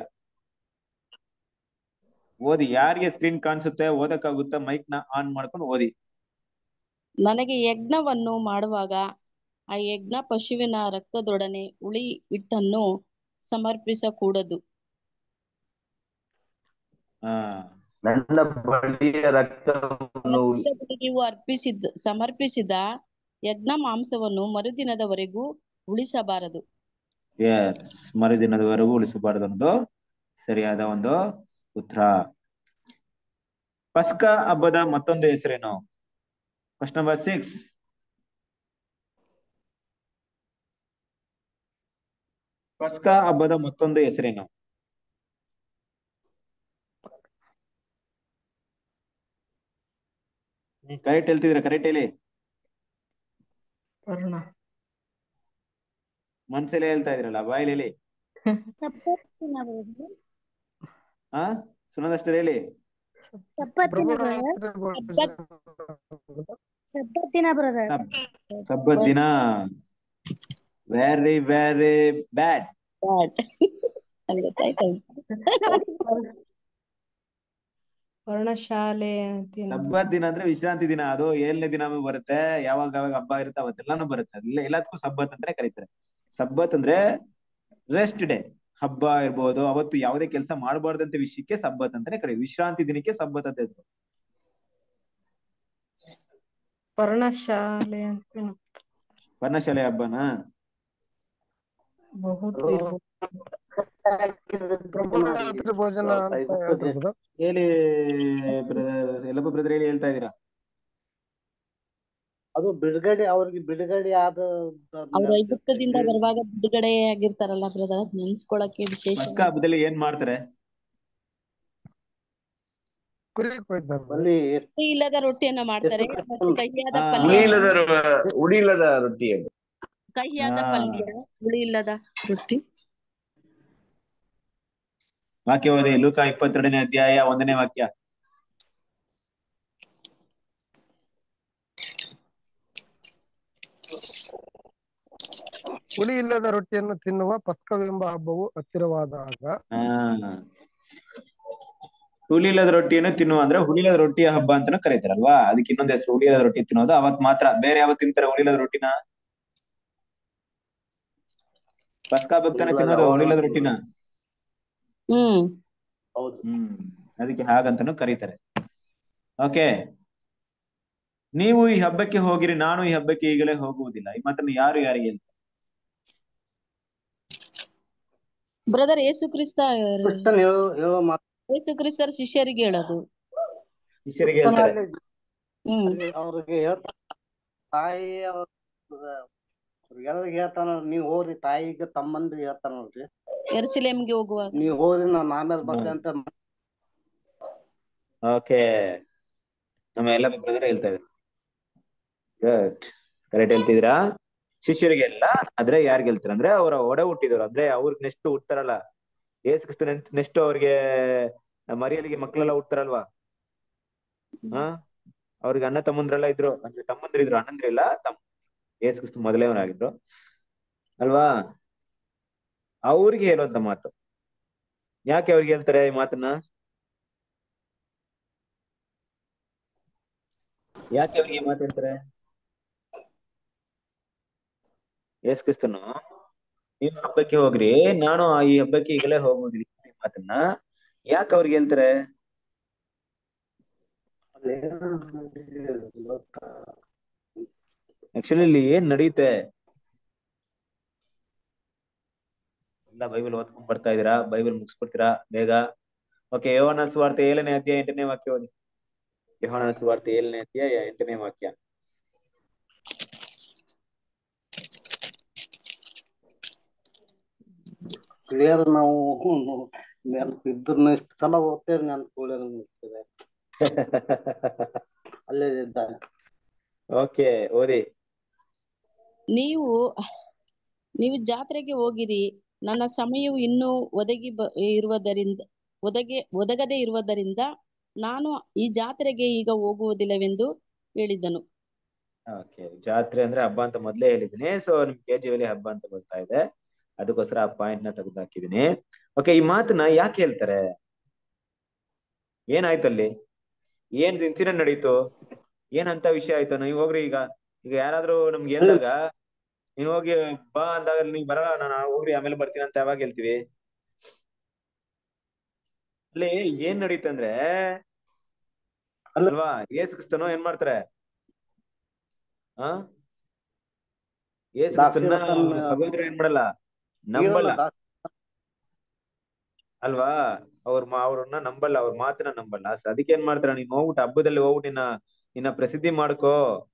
ಓದಿ. ಯಾರಿಗೆ ಸ್ಕ್ರೀನ್ ಕಾಣಿಸುತ್ತೆ ಓದಕ್ಕಾಗುತ್ತಾ ಮೈಕ್ ನ ಆನ್ ಮಾಡ್ಕೊಂಡು ಓದಿ. ನನಗೆ ಯಜ್ಞವನ್ನು ಮಾಡುವಾಗ ಆ ಯಜ್ಞ ಪಶುವಿನ ರಕ್ತದೊಡನೆ ಹುಳಿ ಹಿಟ್ಟನ್ನು ಸಮರ್ಪಿಸಕೂಡದು. ನನ್ನ ಬಳಿಯ ರಕ್ತವನ್ನು ಸಮರ್ಪಿಸಿದ ಯಜ್ಞ ಮಾಂಸವನ್ನು ಮರುದಿನದವರೆಗೂ ಉಳಿಸಬಾರದು. ಮರುದಿನದವರೆಗೂ ಉಳಿಸಬಾರದು ಅನ್ನೋದು ಸರಿಯಾದ ಒಂದು ಉತ್ತರ. ಪಸ್ಕಾ ಹಬ್ಬದ ಮತ್ತೊಂದು ಹೆಸರೇನು? Question number 6. ಪಸ್ಕಾ ಹಬ್ಬದ ಮತ್ತೊಂದು ಹೆಸರೇನು? ಕರೆಕ್ಟ್ ಹೇಳ್ತಿದ್ರ? ಕರೆಕ್ಟ್ ಹೇಳಿ. ಮನ್ಸಲ್ಲೇ ಹೇಳ್ತಾ ಇದ್ರಲ್ಲ, ಬಾಯಲ್ಲಿ ಹೇಳಿ. ಸುನದಷ್ಟೇ ಹೇಳಿ. ಸಬ್ಬತ್ ದಿನ ಬ್ರದರ್. ಸಬ್ಬತ್ ದಿನ. Very very bad. ಪರ್ಣಶಾಲೆ. ಸಬ್ಬತ್ ದಿನ ಅಂದ್ರೆ ವಿಶ್ರಾಂತಿ ದಿನ. ಅದು 7ನೇ ದಿನ ಬರುತ್ತೆ. ಯಾವಾಗ ಹಬ್ಬ ಇರುತ್ತೆ ಅವತ್ತೆಲ್ಲಾನು ಬರುತ್ತೆ. ಎಲ್ಲದಕ್ಕೂ ಸಬ್ಬತ್ ಅಂತಾನೆ ಕರೀತಾರೆ. ಸಬ್ಬತ್ ಅಂದ್ರೆ ರೆಸ್ಟ್ ಡೇ. ಹಬ್ಬ ಇರ್ಬೋದು, ಅವತ್ತು ಯಾವುದೇ ಕೆಲಸ ಮಾಡಬಾರ್ದಂತ ವಿಷಯಕ್ಕೆ ಸಬ್ಬತ್ ಅಂತಾನೆ ಕರೀತಾರೆ. ವಿಶ್ರಾಂತಿ ದಿನಕ್ಕೆ ಸಬ್ಬತ್ ಅಂತ ಹೆಸರು. ಪರ್ಣಶಾಲೆ ಅಂತ. ಪರ್ಣಶಾಲೆ ಹಬ್ಬನಾ? ಭೋಜನ ಹೇಳಿ ಎಲ್ಲಪ್ಪ ಬ್ರದರ್, ಹೇಳಿ ಹೇಳ್ತಾ ಇದೀರಾ? ಅದು ಬಿಡುಗಡೆ, ಅವ್ರಿಗೆ ಬಿಡುಗಡೆ ಆದ ಅವ್ರು ಐಗುಪ್ತದಿಂದ ಬರುವಾಗ ಬಿಡುಗಡೆ ಆಗಿರ್ತಾರಲ್ಲ ಬ್ರದರ್, ನೆನ್ಸ್ಕೊಳಕ್ಕೆ ವಿಶೇಷ. ಪಸ್ಕಾ ಹಬ್ಬದಲ್ಲಿ ಏನ್ ಮಾಡ್ತಾರೆ? ಹುಳಿ ಇಲ್ಲದ ರೊಟ್ಟಿಯನ್ನ ಮಾಡ್ತಾರೆ, ಮತ್ತು ಕಹಿಯಾದ ಪಲ್ಯ. ಹುಳಿಯಿಲ್ಲದ ರೊಟ್ಟಿ. ಕಹಿಯಾದ ಪಲ್ಯ, ಹುಳಿ ಇಲ್ಲದ ರೊಟ್ಟಿ. ವಾಕ್ಯ ಓದಿ. ಲೂಕ 22ನೇ ಅಧ್ಯಾಯ 1ನೇ ವಾಕ್ಯ. ಹುಳಿ ಇಲ್ಲದ ರೊಟ್ಟಿಯನ್ನು ತಿನ್ನುವ ಪಸ್ಕವೆಂಬ ಹಬ್ಬವು ಹತ್ತಿರವಾದಾಗ. ಹುಳಿಯಿಲ್ಲದ ರೊಟ್ಟಿಯನ್ನು ತಿನ್ನುವ ಅಂದ್ರೆ ಹುಳಿಯಿಲ್ಲದ ರೊಟ್ಟಿಯ ಹಬ್ಬ ಅಂತಾನು ಕರೀತಾರಲ್ವಾ, ಅದಕ್ಕೆ ಇನ್ನೊಂದು ಹೆಸರು ಹುಳಿಯಿಲ್ಲದ ರೊಟ್ಟಿ ತಿನ್ನೋದು. ಅವತ್ ಮಾತ್ರ. ಬೇರೆ ಯಾವತ್ತು ತಿಂತಾರೆ ಹುಳಿಯಿಲ್ಲದ ರೊಟ್ಟಿನ? ಪಸ್ಕಾ ಹಬ್ಬಕ್ಕನೆ ತಿನ್ನೋದು ಹುಳಿಯಿಲ್ಲದ ರೊಟ್ಟಿನ. ಅದಕ್ಕೆ ಹಾಗಂತಾನು ಕರೀತಾರೆ. ಓಕೆ. ನೀವು ಈ ಹಬ್ಬಕ್ಕೆ ಹೋಗಿರಿ, ನಾನು ಈ ಹಬ್ಬಕ್ಕೆ ಈಗಲೇ ಹೋಗುವುದಿಲ್ಲ. ಈ ಮಾತನ್ನು ಯಾರು ಯಾರಿಗೆ ಹೇಳ್ತಾರೆ? ಬ್ರದರ್ ಯೇಸು ಕ್ರಿಸ್ತರ ಶಿಷ್ಯರಿಗೆ ಹೇಳೋದು. ಶಿಷ್ಯರಿಗೆ ಹೇಳ್ತಾರೆ. ಅವ್ರಿಗೆ ತಾಯಿ ಎಲ್ಲರಿಗೆ ಹೇಳ್ತಾನ, ನೀವ್ ಹೋಗ್ರಿ ತಾಯಿಗೆ ತಮ್ಮಂದ್ರಿಗೆ ಹೇಳ್ತಾನ ನೋಡ್ರಿ, ಯೆರೂಸಲೇಮಿಗೆ ಹೋಗುವಾಗ ನೀವ್ ಹೋಗ್ರಿ ನಾನು ಆಮೇಲೆ ಬರ್ತೆ ಅಂತ. ಓಕೆ, ನಮ್ಮ ಎಲ್ಲ ಬ್ರದರ್ ಹೇಳ್ತಾ ಇದ್ದಾರೆ. ಗುಡ್, ಕರೆಕ್ಟ್ ಹೇಳ್ತಿದ್ದೀರಾ. ಶಿಷ್ಯರಿಗೆಲ್ಲ ಆದ್ರೆ ಯಾರಿಗೆ ಹೇಳ್ತಾರೆ ಅಂದ್ರೆ ಅವರ ಒಡ ಹುಟ್ಟಿದವರು, ಅಂದ್ರೆ ಅವ್ರಿಗೆ ನೆಕ್ಸ್ಟ್ ಹುಡ್ತಾರಲ್ಲ ಯೇಸು ಕ್ರಿಸ್ತ ನೆಕ್ಸ್ಟ್ ಅವ್ರಿಗೆ ಮರಿಯಲಿಗೆ ಮಕ್ಕಳೆಲ್ಲ ಹುಡ್ತಾರಲ್ವಾ, ಅವ್ರಿಗೆ ಅಣ್ಣ ತಮ್ಮಂದ್ರೆಲ್ಲ ಇದ್ರು, ಅಂದ್ರೆ ತಮ್ಮಂದ್ರಿದ್ರು, ಅಣ್ಣಂದ್ರಿಲ್ಲ, ಯೇಸು ಕ್ರಿಸ್ತ ಮೊದಲೇವನಾಗಿದ್ರು ಅಲ್ವಾ. ಅವ್ರಿಗೆ ಹೇಳುವಂತ ಮಾತು. ಯಾಕೆ ಅವ್ರಿಗೆ ಹೇಳ್ತಾರೆ ಈ ಮಾತನ್ನ? ಯಾಕೆ ಅವ್ರಿಗೆ ಈ ಮಾತು ಹೇಳ್ತಾರೆ? ಯೇಸು ಕ್ರಿಸ್ತನು ನೀವು ಹಬ್ಬಕ್ಕೆ ಹೋಗ್ರಿ, ನಾನು ಈ ಹಬ್ಬಕ್ಕೆ ಈಗಲೇ ಹೋಗುದಿಲ್ಲ ಈ ಮಾತನ್ನ ಯಾಕೆ ಅವ್ರಿಗೆ ಹೇಳ್ತಾರೆ? ಆಕ್ಚುಲಿ ಇಲ್ಲಿ ಏನ್ ನಡೆಯುತ್ತೆ ಎಲ್ಲ ಬೈಬಲ್ ಓದ್ಕೊಂಡ್ ಬರ್ತಾ ಇದೀರಾ? ಬೈಬಲ್ ಮುಗಿಸ್ಬಿಡ್ತೀರಾ ಬೇಗ? ಓಕೆ, ಯೋಹಾನ ಸುವಾರ್ತೆ 7ನೇ ಅಧ್ಯಾಯ 8ನೇ ವಾಕ್ಯ ಓದಿ. ಯೋಹಾನ ಸುವಾರ್ತೆ 7ನೇ ಅಧ್ಯಾಯ 8ನೇ ವಾಕ್ಯ. ಕ್ಲಿಯರ್ ನಾವು ಇದ್ರನ್ನ ಇಷ್ಟು ಸಲ ಓದ್ತೇವೆ, ನೆನ್ಪುಳಿರ್ತದೆ ಅಲ್ಲೇ ಇದ್ದಾರೆ. ಓಕೆ, ಓದಿ. ನೀವು ಜಾತ್ರೆಗೆ ಹೋಗಿರಿ, ನನ್ನ ಸಮಯವು ಇನ್ನೂ ಒದಗದೇ ಇರುವುದರಿಂದ ನಾನು ಈ ಜಾತ್ರೆಗೆ ಈಗ ಹೋಗುವುದಿಲ್ಲವೆಂದು ಹೇಳಿದನು. ಓಕೆ, ಜಾತ್ರೆ ಅಂದ್ರೆ ಹಬ್ಬ ಅಂತ ಮೊದ್ಲೇ ಹೇಳಿದೀನಿ. ಸೊ ನಿಮ್ KJV ಹಬ್ಬ ಅಂತ ಬರ್ತಾ ಇದೆ, ಅದಕ್ಕೋಸ್ಕರ ಆ ಪಾಯಿಂಟ್ ನ ತೆಗೆದು ಹಾಕಿದೀನಿ. ಓಕೆ, ಈ ಮಾತನ್ನ ಯಾಕೆ ಹೇಳ್ತಾರೆ? ಏನಾಯ್ತು ಅಲ್ಲಿ? ಏನ್ ಇನ್ಸಿಡೆಂಟ್ ನಡೀತು? ಏನಂತ ವಿಷಯ ಆಯ್ತು? ನೀವು ಹೋಗ್ರಿ, ಈಗ ಯಾರಾದ್ರೂ ನಮ್ಗೆ ಹೇಳ್ದಾಗ ನೀವ್ ಹೋಗಿ ಬಾ ಅಂದಾಗ ನೀವ್ ಬರಲ್ಲ, ನಾನು ಹೋಗ್ರಿ ಆಮೇಲೆ ಬರ್ತೀನಿ ಅಂತ ಯಾವಾಗ ಹೇಳ್ತೀವಿ? ಅಲ್ಲಿ ಏನ್ ನಡೀತಂದ್ರೆ ಅಲ್ವಾ, ಯೇಸು ಕ್ರಿಸ್ತನು ಏನ್ ಮಾಡ್ತಾರೆ? ಯೇಸು ಕ್ರಿಸ್ತನ ಅವ್ರ ಸಹೋದರ ಏನ್ ಮಾಡಲ್ಲ, ನಂಬಲ್ಲ ಅಲ್ವಾ, ಅವ್ರನ್ನ ನಂಬಲ್ಲ, ಅವ್ರ ಮಾತನ್ನ ನಂಬಲ್ಲ. ಅದಕ್ಕೆ ಏನ್ ಮಾಡ್ತಾರ, ನೀನ್ ಹೋಗ್ಬಿಟ್ಟು ಹಬ್ಬದಲ್ಲಿ ಹೋಗ್ಬಿಟ್ಟು ನಿನ್ನ ಪ್ರಸಿದ್ಧಿ ಮಾಡ್ಕೋ,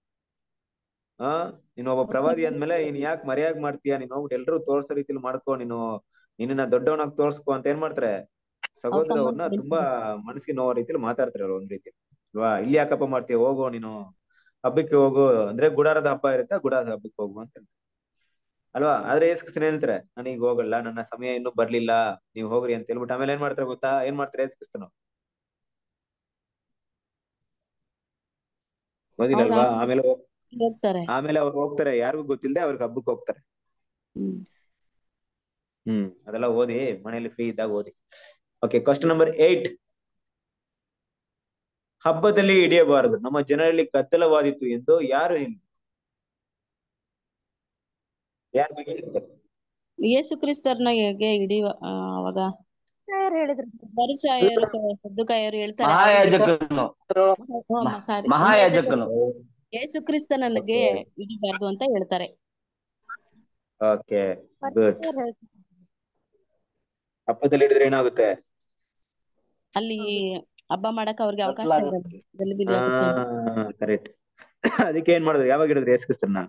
ನೀನು ಒಬ್ಬ ಪ್ರವಾದಿ ಅಂದ್ಮೇಲೆ ನೀನ್ ಯಾಕೆ ಮರ್ಯಾಗ್ ಮಾಡ್ತೀಯ, ನೀನ್ ಹೋಗ್ಬಿಟ್ಟು ಎಲ್ರು ತೋರ್ಸೋ ರೀತಿಲಿ ಮಾಡ್ಕೋ, ನಿನ್ನ ದೊಡ್ಡವನಾಗ್ ತೋರ್ಸ್ಕೊ ಅಂತ ಏನ್ ಮಾಡ್ತಾರೆ? ಸಹೋದರ ಅವ್ರನ್ನ ತುಂಬಾ ಮನಸ್ಸಿಗೆ ನೋವೋ ರೀತಿಲಿ ಮಾತಾಡ್ತಾರೆ ಅವ್ರು, ಒಂದ್ ರೀತಿ ಅಲ್ವಾ. ಇಲ್ಲಿ ಯಾಕಪ್ಪ ಮಾಡ್ತೀಯ, ಹೋಗು ನೀನು ಹಬ್ಬಕ್ಕೆ ಹೋಗು, ಅಂದ್ರೆ ಗುಡಾರದ ಹಬ್ಬ ಇರುತ್ತೆ, ಗುಡಾರದ ಹಬ್ಬಕ್ಕೆ ಹೋಗು ಅಂತ ಅಲ್ವಾ. ಆದ್ರೆ ಯೇಸು ಕ್ರಿಸ್ತನು ಹೇಳ್ತಾರೆ, ನಾನೀಗ ಹೋಗಲ್ಲ, ನನ್ನ ಸಮಯ ಇನ್ನೂ ಬರ್ಲಿಲ್ಲ, ನೀವ್ ಹೋಗ್ರಿ ಅಂತ ಹೇಳ್ಬಿಟ್ಟು ಆಮೇಲೆ ಏನ್ ಮಾಡ್ತಾರೆ ಗೊತ್ತಾ? ಏನ್ ಮಾಡ್ತಾರೆ ಯೇಸು ಕ್ರಿಸ್ತನು? ಓದಿಲ್ಲಲ್ವಾ? ಆಮೇಲೆ ಅವ್ರು ಹೋಗ್ತಾರೆ, ಯಾರಿಗೂ ಗೊತ್ತಿಲ್ಲದೆ ಅವ್ರಿಗೆ ಹಬ್ಬಕ್ಕೆ ಹೋಗ್ತಾರೆ. ಅದೆಲ್ಲ ಓದಿ, ಮನೆಯಲ್ಲಿ ಫ್ರೀ ಇದ್ದಾಗ ಓದಿ. Okay, question number 8. ಹಬ್ಬದಲ್ಲಿ ಹಿಡಿಯಬಾರದು, ನಮ್ಮ ಜನರಲ್ಲಿ ಗದ್ದಲವಾದಿತ್ತು ಎಂದು ಯಾರು ಹೇಳಿದ್ರು? ಯಾರ ಬಗ್ಗೆ ಹೇಳ್ತಾರೆ? ಯೇಸು ಕ್ರಿಸ್ತರ್ನ ಹೇಗೆ ಹಿಡಿಯುವ ಅವಾಗ ಹೇಳಿದ್ರು ಪರಿಸಾಯರು ಸದ್ದುಕಾಯರು ಹೇಳ್ತಾರೆ, ಮಹಾಯಾಜಕನು ಯೇಸು ಕ್ರಿಸ್ತನಿಗೆ ಹಿಡಿಬಾರ್ದು ಅಂತ ಹೇಳ್ತಾರೆ. Okay, good. ಹಬ್ಬದಲ್ಲಿ ಹಿಡಿದ್ರೆ ಏನಾಗುತ್ತೆ? ಅಲ್ಲಿ ಹಬ್ಬ ಮಾಡಕ್ ಅವ್ರಿಗೆ ಅವಕಾಶ ಇರಲ್ಲ. ಕರೆಕ್ಟ್. ಅದಕ್ಕೆ ಏನ್ ಮಾಡಿದ್ರು? ಯಾವಾಗ ಹಿಡಿದ್ರು ಯೇಸು ಕ್ರಿಸ್ತನ್ನ?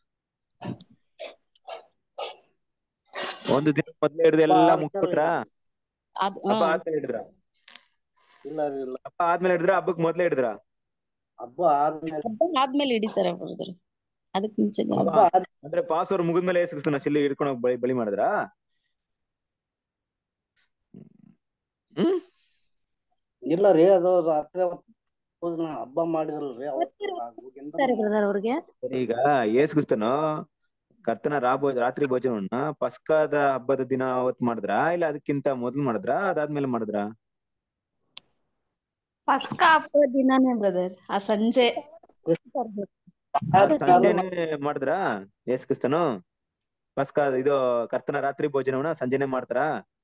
ಒಂದು ದಿನ ಮೊದ್ಲೇ ಹಿಡಿದು ಎಲ್ಲ ಮುಗ್ಬಿಟ್ರ? ಹಬ್ಬ ಆದ್ಮೇಲೆ ಹಿಡಿದ್ರ? ಹಬ್ಬ ಆದ್ಮೇಲೆ ಹಿಡಿದ್ರ? ಹಬ್ಬಕ್ ಮೊದ್ಲೇ ಹಿಡಿದ್ರ? ಹಬ್ಬ ಆದ್ಮೇಲೆ ಹಿಡಿತಾರೆ ಬ್ರದರ್, ಅದಕ್ ಮುಂಚೆ ಅಂದ್ರೆ ಪಾಸ್ ಅವ್ರು ಮುಗಿದ್ಮೇಲೆ ಯೇಸು ಕ್ರಿಸ್ತನ ಶಿಲ್ಲಿ ಹಿಡ್ಕೊಂಡು ಬಲಿ ಮಾಡಿದ್ರ? ಇಲ್ಲ ರೀ, ಅದು ರಾತ್ರಿ ಹಬ್ಬ ಮಾಡಿದ್ರಲ್ರಿ ಅವ್ರಿಗೆ. ಈಗ ಯೇಸು ಕ್ರಿಸ್ತನು ಕರ್ತನ ರಾತ್ರಿ ಭೋಜನವನ್ನ ಪಸ್ಕದ ಹಬ್ಬದ ದಿನ ಅವತ್ ಮಾಡಿದ್ರ, ಇಲ್ಲ ಅದಕ್ಕಿಂತ ಮೊದ್ಲು ಮಾಡಿದ್ರ, ಅದಾದ್ಮೇಲೆ ಮಾಡಿದ್ರ? ಪಸ್ಕಾ ಹಬ್ಬದ ದಿನಾನೇ ಬ್ರದರ್, ಆ ಸಂಜೆ ಸಂಜೆನೆ ಮಾಡಿದ್ರ ಯೇಸು ಕ್ರಿಸ್ತನು? ಪಸ್ಕಾ ಇದು ಕರ್ತನ ರಾತ್ರಿ ಭೋಜನವನ್ನ ಸಂಜೆನೆ ಮಾಡ್ತಾರ?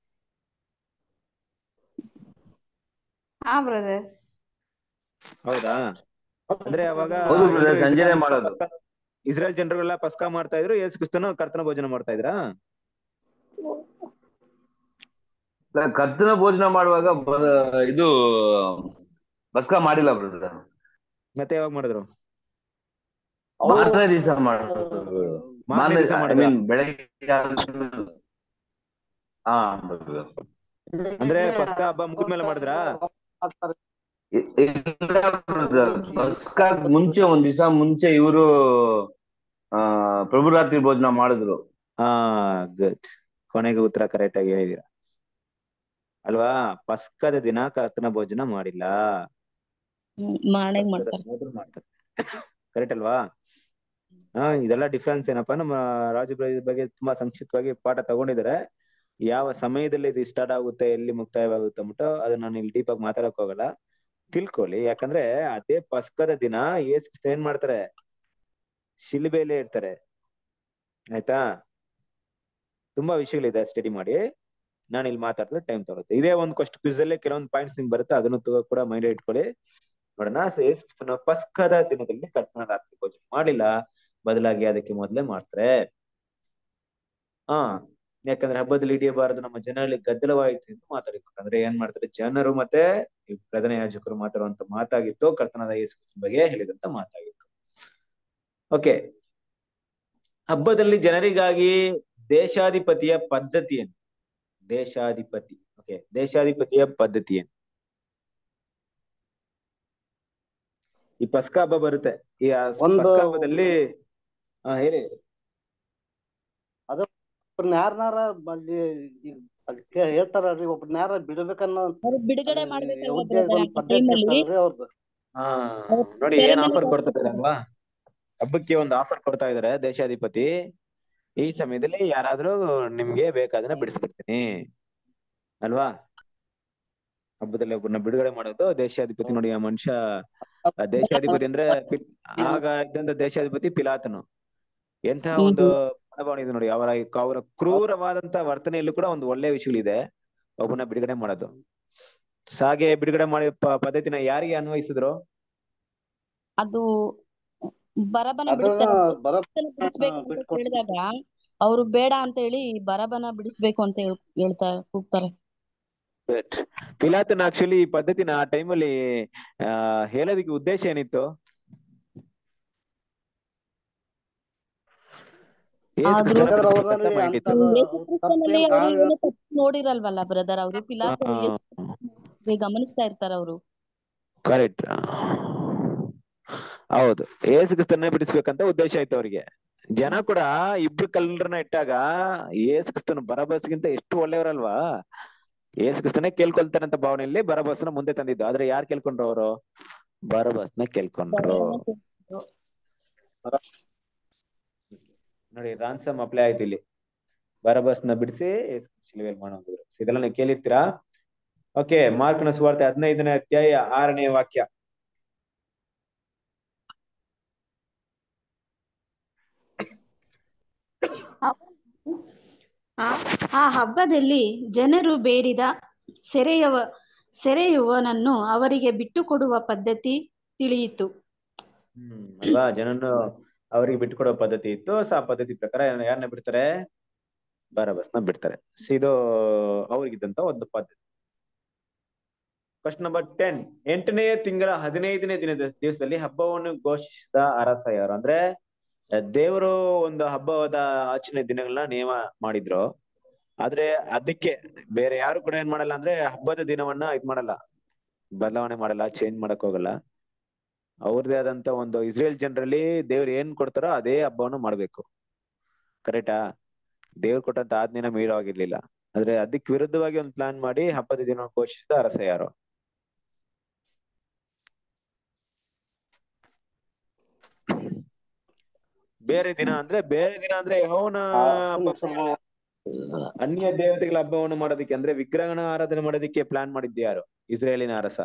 ಹಾ ಬ್ರದರ್. ಹೌದಾ? ಅಂದ್ರೆ ಅವಾಗ ಸಂಜೆನೆ ಮಾಡೋದು. ಇಸ್ರೇಲ್ ಜನರುಗಳೆಲ್ಲ ಪಸ್ಕಾ ಮಾಡ್ತಾ ಇದ್ರು, ಯೇಸು ಕ್ರಿಸ್ತನು ಕರ್ತನ ಭೋಜನ ಮಾಡ್ತಾ ಇದ್ರಾ? ಕರ್ತನ ಭೋಜನ ಮಾಡುವಾಗ ಇದು ಪಸ್ಕಾ ಮಾಡಿಲ್ಲ ಬ್ರದರ್. ಮತ್ತೆ ಯಾವಾಗ ಮಾಡಿದ್ರು? ಮಾರನೇ ದಿವಸ ಬೆಳಗ್ಗೆ. ಅಂದ್ರೆ ಪಸ್ಕಾ ಹಬ್ಬ ಮುಗಿದ್ಮೇಲೆ ಮಾಡಿದ್ರ? ಪಸ್ಕಾ ಮುಂಚೆ ಒಂದ್ ದಿವಸ ಮುಂಚೆ ಇವರು ಪ್ರಭು ರಾತ್ರಿ ಭೋಜನ ಮಾಡಿದ್ರು. ಗುಡ್. ಕೊನೆಗೆ ಉತ್ತರ ಕರೆಕ್ಟ್ ಆಗಿ ಹೇಳಿದೀರಾ. ಅಲ್ವಾ? ಪಸ್ಕದ ದಿನ ಕರ್ತನ ಭೋಜನ ಮಾಡಿಲ್ಲ, ಮಾರ್ನಿಂಗ್ ಪಸ್ಕದ ಮಾಡ್ತಾರೆ. ದಿನ ಮಾಡ್ತಾರೆ. ಕರೆಕ್ಟ್ ಅಲ್ವಾ? ಇದೆಲ್ಲ ಡಿಫ್ರೆನ್ಸ್ ಏನಪ್ಪಾ, ನಮ್ಮ ರಾಜು ಬಗ್ಗೆ ತುಂಬಾ ಸಂಕ್ಷಿಪ್ತವಾಗಿ ಪಾಠ ತಗೊಂಡಿದ್ದಾರೆ. ಯಾವ ಸಮಯದಲ್ಲಿ ಇದು ಸ್ಟಾರ್ಟ್ ಆಗುತ್ತೆ, ಎಲ್ಲಿ ಮುಕ್ತಾಯವಾಗುತ್ತೆ ಅಂದ್ಬಿಟ್ಟು ಅದನ್ನ ನಾನು ಇಲ್ಲಿ ಡೀಪ್ ಆಗಿ ಮಾತಾಡಕ್ ಹೋಗಲ್ಲ. ತಿಳ್ಕೊಳ್ಳಿ. ಯಾಕಂದ್ರೆ ಅದೇ ಪಸ್ಕದ ದಿನ ಯೇಸು ಏನ್ ಮಾಡ್ತಾರೆ, ಶಿಲುಬೆಲೆ ಇರ್ತಾರೆ. ಆಯ್ತಾ? ತುಂಬಾ ವಿಷಯಗಳಿದೆ, ಸ್ಟಡಿ ಮಾಡಿ. ನಾನು ಇಲ್ಲಿ ಮಾತಾಡಿದ್ರೆ ಟೈಮ್ ತಗೊಳುತ್ತೆ. ಇದೇ ಒಂದು ಕ್ವಿಜ್ ಅಲ್ಲೇ ಕೆಲವೊಂದು ಪಾಯಿಂಟ್ಸ್ ನಿಮ್ಗೆ ಬರುತ್ತೆ, ಅದನ್ನು ಕೂಡ ಮೈಂಡ್ ಇಟ್ಕೊಳ್ಳಿ. ನೋಡೋಣ. ಯೇಸು ಕ್ರಿಸ್ತನ ಪಸ್ಕದ ದಿನದಲ್ಲಿ ಕರ್ತನ ರಾತ್ರಿ ಭೋಜನ ಮಾಡಿಲ್ಲ, ಬದಲಾಗಿ ಅದಕ್ಕೆ ಮೊದಲೇ ಮಾಡ್ತಾರೆ. ಯಾಕಂದ್ರೆ ಹಬ್ಬದಲ್ಲಿ ಹಿಡಿಯಬಾರದು, ನಮ್ಮ ಜನರಲ್ಲಿ ಗದ್ದಲವಾಯಿತು ಎಂದು ಮಾತಾಡಿದ್ರು. ಅಂದ್ರೆ ಏನ್ ಮಾಡ್ತಾರೆ, ಜನರು ಮತ್ತೆ ಈ ಪ್ರಧಾನ ಯಾಜಕರು ಮಾತಾಡುವಂತ ಮಾತಾಗಿತ್ತು, ಕರ್ತನಾದ ಯೇಸು ಕ್ರಿಸ್ತನ ಬಗ್ಗೆ ಹೇಳಿದಂತ ಮಾತಾಗಿತ್ತು. ಓಕೆ. ಹಬ್ಬದಲ್ಲಿ ಜನರಿಗಾಗಿ ದೇಶಾಧಿಪತಿಯ ಪದ್ಧತಿಯನ್ನು, ದೇಶಾಧಿಪತಿಯ ಪದ್ಧತಿಯನ್ನು, ಈ ಪಸ್ಕ ಹಬ್ಬ ಬರುತ್ತೆ. ಈ ಪಸ್ಕ ಹಬ್ಬದಲ್ಲಿ ಹೇಳಿ, ಅದು ಯಾರನಾರ ಅದಕ್ಕೆ ಹೇಳ್ತಾರ್ರಿ, ಒಬ್ಬರನ್ನಾರ ಬಿಡ್ಬೇಕನ್ನೋ ಬಿಡುಗಡೆ ಮಾಡ್ಬೇಕಲ್ವಾ ಉದ್ಯೋಗ brother ಒಂದ್ ಆ ಪದ್ಧತಿ time ಅಲ್ಲಿ? ಇರ್ತಲ್ರಿ ಅವ್ರದ್ದು. ನೋಡಿ ಏನ್ ಆಫರ್ ಕೊಡ್ತಾ ಇದಾರೆ ಅಲ್ವಾ? ಹಬ್ಬಕ್ಕೆ ಒಂದು ಆಫರ್ ಕೊಡ್ತಾ ಇದಾರೆ ದೇಶಾಧಿಪತಿ. ಈ ಸಮಯದಲ್ಲಿ ಯಾರಾದ್ರೂ ನಿಮ್ಗೆ ಬೇಕಾದ್ರೆ ಬಿಡಿಸ್ಬಿಡ್ತೀನಿ ಅಲ್ವಾ? ಹಬ್ಬದಲ್ಲಿ ಒಬ್ಬರನ್ನ ಬಿಡುಗಡೆ ಮಾಡೋದು ದೇಶಾಧಿಪತಿ. ನೋಡಿ ಆ ಮನುಷ್ಯ ದೇಶಾಧಿಪತಿ ಅಂದ್ರೆ ಆಗ ಇದ್ದಂತ ದೇಶಾಧಿಪತಿ ಪಿಲಾತನು. ಎಂತಹ ಒಂದು ಮನೋಭಾವನೆ ಇದೆ ನೋಡಿ. ಅವರ ಕ್ರೂರವಾದಂತ ವರ್ತನೆಯಲ್ಲೂ ಕೂಡ ಒಂದು ಒಳ್ಳೆ ವಿಷಯಗಳಿದೆ, ಒಬ್ಬನ ಬಿಡುಗಡೆ ಮಾಡೋದು. ಸಾಗೆ ಬಿಡುಗಡೆ ಮಾಡಿ ಪದ್ಧತಿನ ಯಾರಿಗೆ ಅನ್ವಯಿಸಿದ್ರು? ಅದು ಬರಬನ ಬಿಡಿಸ್ಬೇಕು ಅಂತ ಕೇಳಿದಾಗ ಅವರು ಬೇಡ ಅಂತ ಹೇಳಿ ಬರಬನ ಬಿಡಿಸ್ಬೇಕು ಅಂತ ಹೇಳ್ತಾ ಕೂಗ್ತಾರೆ. ಪಿಲಾತನ ಆಕ್ಚುಲಿ ಈ ಪದ್ಧತಿನ ಆ ಟೈಮಲ್ಲಿ ಹೇಳೋದಕ್ಕೆ ಉದ್ದೇಶ ಏನಿತ್ತು? ನೋಡಿರಲ್ವಲ್ಲ ಬ್ರದರ್, ಅವರು ಪಿಲಾತನ ಗಮನಿಸ್ತಾ ಇರ್ತಾರ ಅವರು. ಕರೆಕ್ಟ್, ಹೌದು. ಯೇಸು ಕ್ರಿಸ್ತನ್ನೇ ಬಿಡಿಸ್ಬೇಕಂತ ಉದ್ದೇಶ ಆಯ್ತು ಅವ್ರಿಗೆ. ಜನ ಕೂಡ ಇಬ್ರು ಕಳ್ಳರನ್ನ ಇಟ್ಟಾಗ ಯೇಸು ಕ್ರಿಸ್ತನ ಬರಬಸ್ಗಿಂತ ಎಷ್ಟು ಒಳ್ಳೆಯವರಲ್ವಾ? ಯೇಸು ಕ್ರಿಸ್ತನೇ ಕೇಳ್ಕೊಳ್ತಾರಂತ ಭಾವನೆಯಲ್ಲಿ ಬರಬಸ್ನ ಮುಂದೆ ತಂದಿದ್ದು. ಆದ್ರೆ ಯಾರು ಕೇಳ್ಕೊಂಡ್ರು? ಅವರು ಬರಬಸ್ನ ಕೇಳ್ಕೊಂಡ್ರು. ನೋಡಿ, ರಾನ್ಸಮ್ ಅಪ್ಲೈ ಆಯ್ತು ಇಲ್ಲಿ. ಬರಬಸ್ನ ಬಿಡಿಸಿ ಶಿಲುಬೆಯಲ್ಲಿ ಮಾಡೋದು. ಇದೆಲ್ಲ ನೀವು ಕೇಳಿರ್ತೀರಾ? ಓಕೆ. ಮಾರ್ಕನ ಸುವಾರ್ತೆ 15ನೇ ಅಧ್ಯಾಯ 6ನೇ ವಾಕ್ಯ. ಆ ಹಬ್ಬದಲ್ಲಿ ಜನರು ಬೇಡಿದ ಸೆರೆಯುವನನ್ನು ಅವರಿಗೆ ಬಿಟ್ಟು ಕೊಡುವ ಪದ್ಧತಿ ತಿಳಿಯಿತು. ಅಲ್ವಾ? ಜನನು ಅವರಿಗೆ ಬಿಟ್ಟು ಕೊಡುವ ಪದ್ಧತಿ ಇತ್ತು. ಆ ಪದ್ಧತಿ ಪ್ರಕಾರ ಯಾರನ್ನ ಬಿಡ್ತಾರೆ? ಬರಬಸ್ನ ಬಿಡ್ತಾರೆ. ಇದು ಅವ್ರಿಗಿದ್ದಂತ ಒಂದು ಪದ್ಧತಿ. Question number 10. 8ನೇ ತಿಂಗಳ 15ನೇ ದಿವಸದಲ್ಲಿ ಹಬ್ಬವನ್ನು ಘೋಷಿಸಿದ ಅರಸ ಯಾರು? ಅಂದ್ರೆ ದೇವರು ಒಂದು ಹಬ್ಬದ ಆಚರಣೆ ದಿನಗಳನ್ನ ನೇಮ ಮಾಡಿದ್ರು. ಆದ್ರೆ ಅದಕ್ಕೆ ಬೇರೆ ಯಾರು ಕೂಡ ಏನ್ ಮಾಡಲ್ಲ, ಅಂದ್ರೆ ಹಬ್ಬದ ದಿನವನ್ನ ಇದ್ ಮಾಡಲ್ಲ, ಬದಲಾವಣೆ ಮಾಡಲ್ಲ, ಚೇಂಜ್ ಮಾಡಕ್ ಹೋಗಲ್ಲ. ಅವ್ರದೇ ಆದಂತ ಒಂದು ಇಸ್ರೇಲ್ ಜನರಲ್ಲಿ ದೇವ್ರು ಏನ್ ಕೊಡ್ತಾರೋ ಅದೇ ಹಬ್ಬವನ್ನು ಮಾಡ್ಬೇಕು. ಕರೆಕ್ಟಾ? ದೇವ್ರು ಕೊಟ್ಟಂತ ಆಜ್ಞೆನ ಮೀರೋ ಆಗಿರ್ಲಿಲ್ಲ. ಆದ್ರೆ ಅದಕ್ಕೆ ವಿರುದ್ಧವಾಗಿ ಒಂದು ಪ್ಲಾನ್ ಮಾಡಿ ಹಬ್ಬದ ದಿನ ಘೋಷಿಸಿದ ಅರಸ ಯಾರು? ಬೇರೆ ದಿನ ಅಂದ್ರೆ ಯೆಹೋವನ ಅನ್ಯ ದೇವತೆಗಳ ಹಬ್ಬವನ್ನು ಮಾಡೋದಿಕ್ಕೆ, ಅಂದ್ರೆ ವಿಗ್ರಹನ ಆರಾಧನೆ ಮಾಡೋದಿಕ್ಕೆ ಪ್ಲಾನ್ ಮಾಡಿದ್ದೆ ಯಾರು? ಇಸ್ರೇಲಿನ ಅರಸ.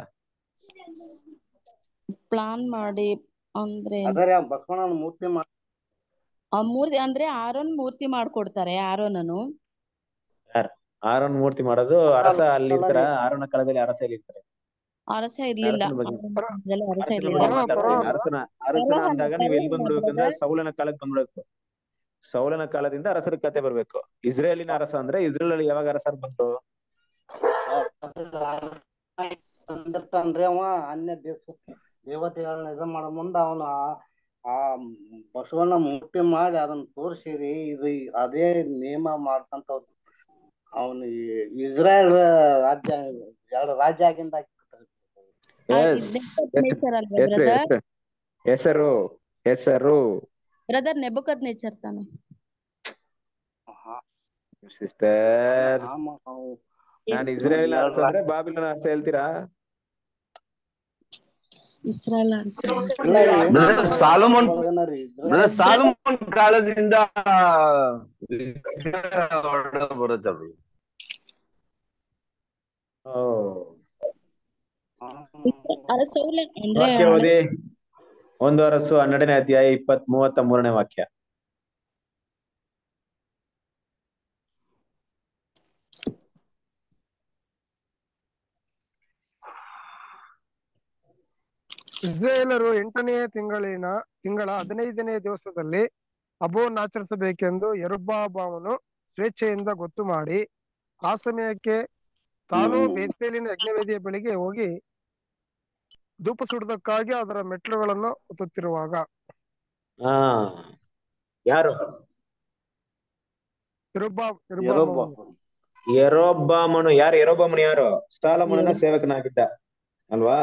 ಪ್ಲಾನ್ ಮಾಡಿ ಅಂದ್ರೆ ಬಸವಣ್ಣನ ಮೂರ್ತಿ ಮೂರ್ತಿ ಅಂದ್ರೆ ಆರೋನ್ ಮೂರ್ತಿ ಮಾಡ್ಕೊಡ್ತಾರೆ. ಆರೋನ್ ಮೂರ್ತಿ ಮಾಡೋದು ಅರಸ ಅಲ್ಲಿ ಇರ್ತಾರ? ಆರೋನ ಕಾಲದಲ್ಲಿ ಅರಸ ಇಲ್ಲಿ ಇರ್ತಾರೆ? ಅರಸ ಇರ್ಲಿಲ್ಲ. ಅರಸನ ಅಂದಾಗ ನೀವ್ ಎಲ್ಲಿ ಬಂದ್ಬಿಡ್ಬೇಕಂದ್ರೆ ಸೌಲನ ಕಾಲಕ್ಕೆ ಬಂದ್ಬಿಡ್ಬೇಕು. ಸೌಲನ ಕಾಲದಿಂದ ಅರಸರ ಕತೆ ಬರ್ಬೇಕು. ಇಸ್ರೇಲಿನ ಅರಸ ಅಂದ್ರೆ ಇಸ್ರೇಲ್ ಅಲ್ಲಿ ಯಾವಾಗ ಅರಸರ್ ಬಂದ್ರು? ಅಂದ್ರೆ ಅವ ಅನ್ಯ ದೇವತೆಗಳನ್ನ ಇದು ಮಾಡೋ ಮುಂದ ಅವನು ಆ ಬಸವಣ್ಣ ಮೂರ್ತಿ ಮಾಡಿ ಅದನ್ನ ತೋರಿಸಿರಿ, ಇದು ಅದೇ ನೇಮ ಮಾಡ್ಕಂತ ಅವನು ಇಸ್ರೇಲ್ ರಾಜ್ಯ 2 ರಾಜ್ಯ ಆಗಿಂದ ಹೆಸರು ಬ್ರದರ್ ನೆಬೂಕದ್ನೆಚ್ಚರ್ ತಾನೆ? ಸಿಸ್ಟರ್ ನಾನು ಇಸ್ರೇಲ್ ಅರಸ ಅಂದ್ರೆ ಬಾಬಿಲೋನ್ ಅರಸ ಹೇಳ್ತೀರಾ? ಇಸ್ರಾಯೇಲ್ ಅರಸ. ಇಲ್ಲ ರೀ, ಏನ್ ಬ್ರದರ್ ಸಾಲಮೋನ್ ಒಳಗನ ರೀ ಬ್ರದರ್ ಸಾಲಮೋನ್ ಕಾಲದಿಂದ ಬರುತ್ತೆ ಅದು. ಅರಸೌಲ ಅಂದ್ರೆ ವಾಕ್ಯ ಓದಿ. 1 ಅರಸು 12ನೇ ಅಧ್ಯಾಯ 33ನೇ ವಾಕ್ಯ. ಇಸ್ರಾಯೇಲರು 8ನೇ ತಿಂಗಳ 15ನೇ ದಿವಸದಲ್ಲಿ ಹಬ್ಬವನ್ನು ಆಚರಿಸಬೇಕೆಂದು ಯೆರೊಬ್ಬಾಮನು ಸ್ವೇಚ್ಛೆಯಿಂದ ಗೊತ್ತು ಮಾಡಿ ಆ ಸಮಯಕ್ಕೆ ತಾನು ಬೇತೇಲಿನ ಯಜ್ಞವೇದಿಯ ಬಳಿಗೆ ಹೋಗಿ ಧೂಪ ಸುಡುವುದಕ್ಕಾಗಿ ಅದರ ಮೆಟ್ಲುಗಳನ್ನು ಒತ್ತುತ್ತಿರುವಾಗ ಹಾ, ಯಾರು? ಯೆರೊಬ್ಬಾಮನು. ಯಾರು ಯೆರೊಬ್ಬಾಮನು? ಯಾರು? ಸಾಲಮೋನನ ಸೇವಕನಾಗಿದ್ದ ಅಲ್ವಾ?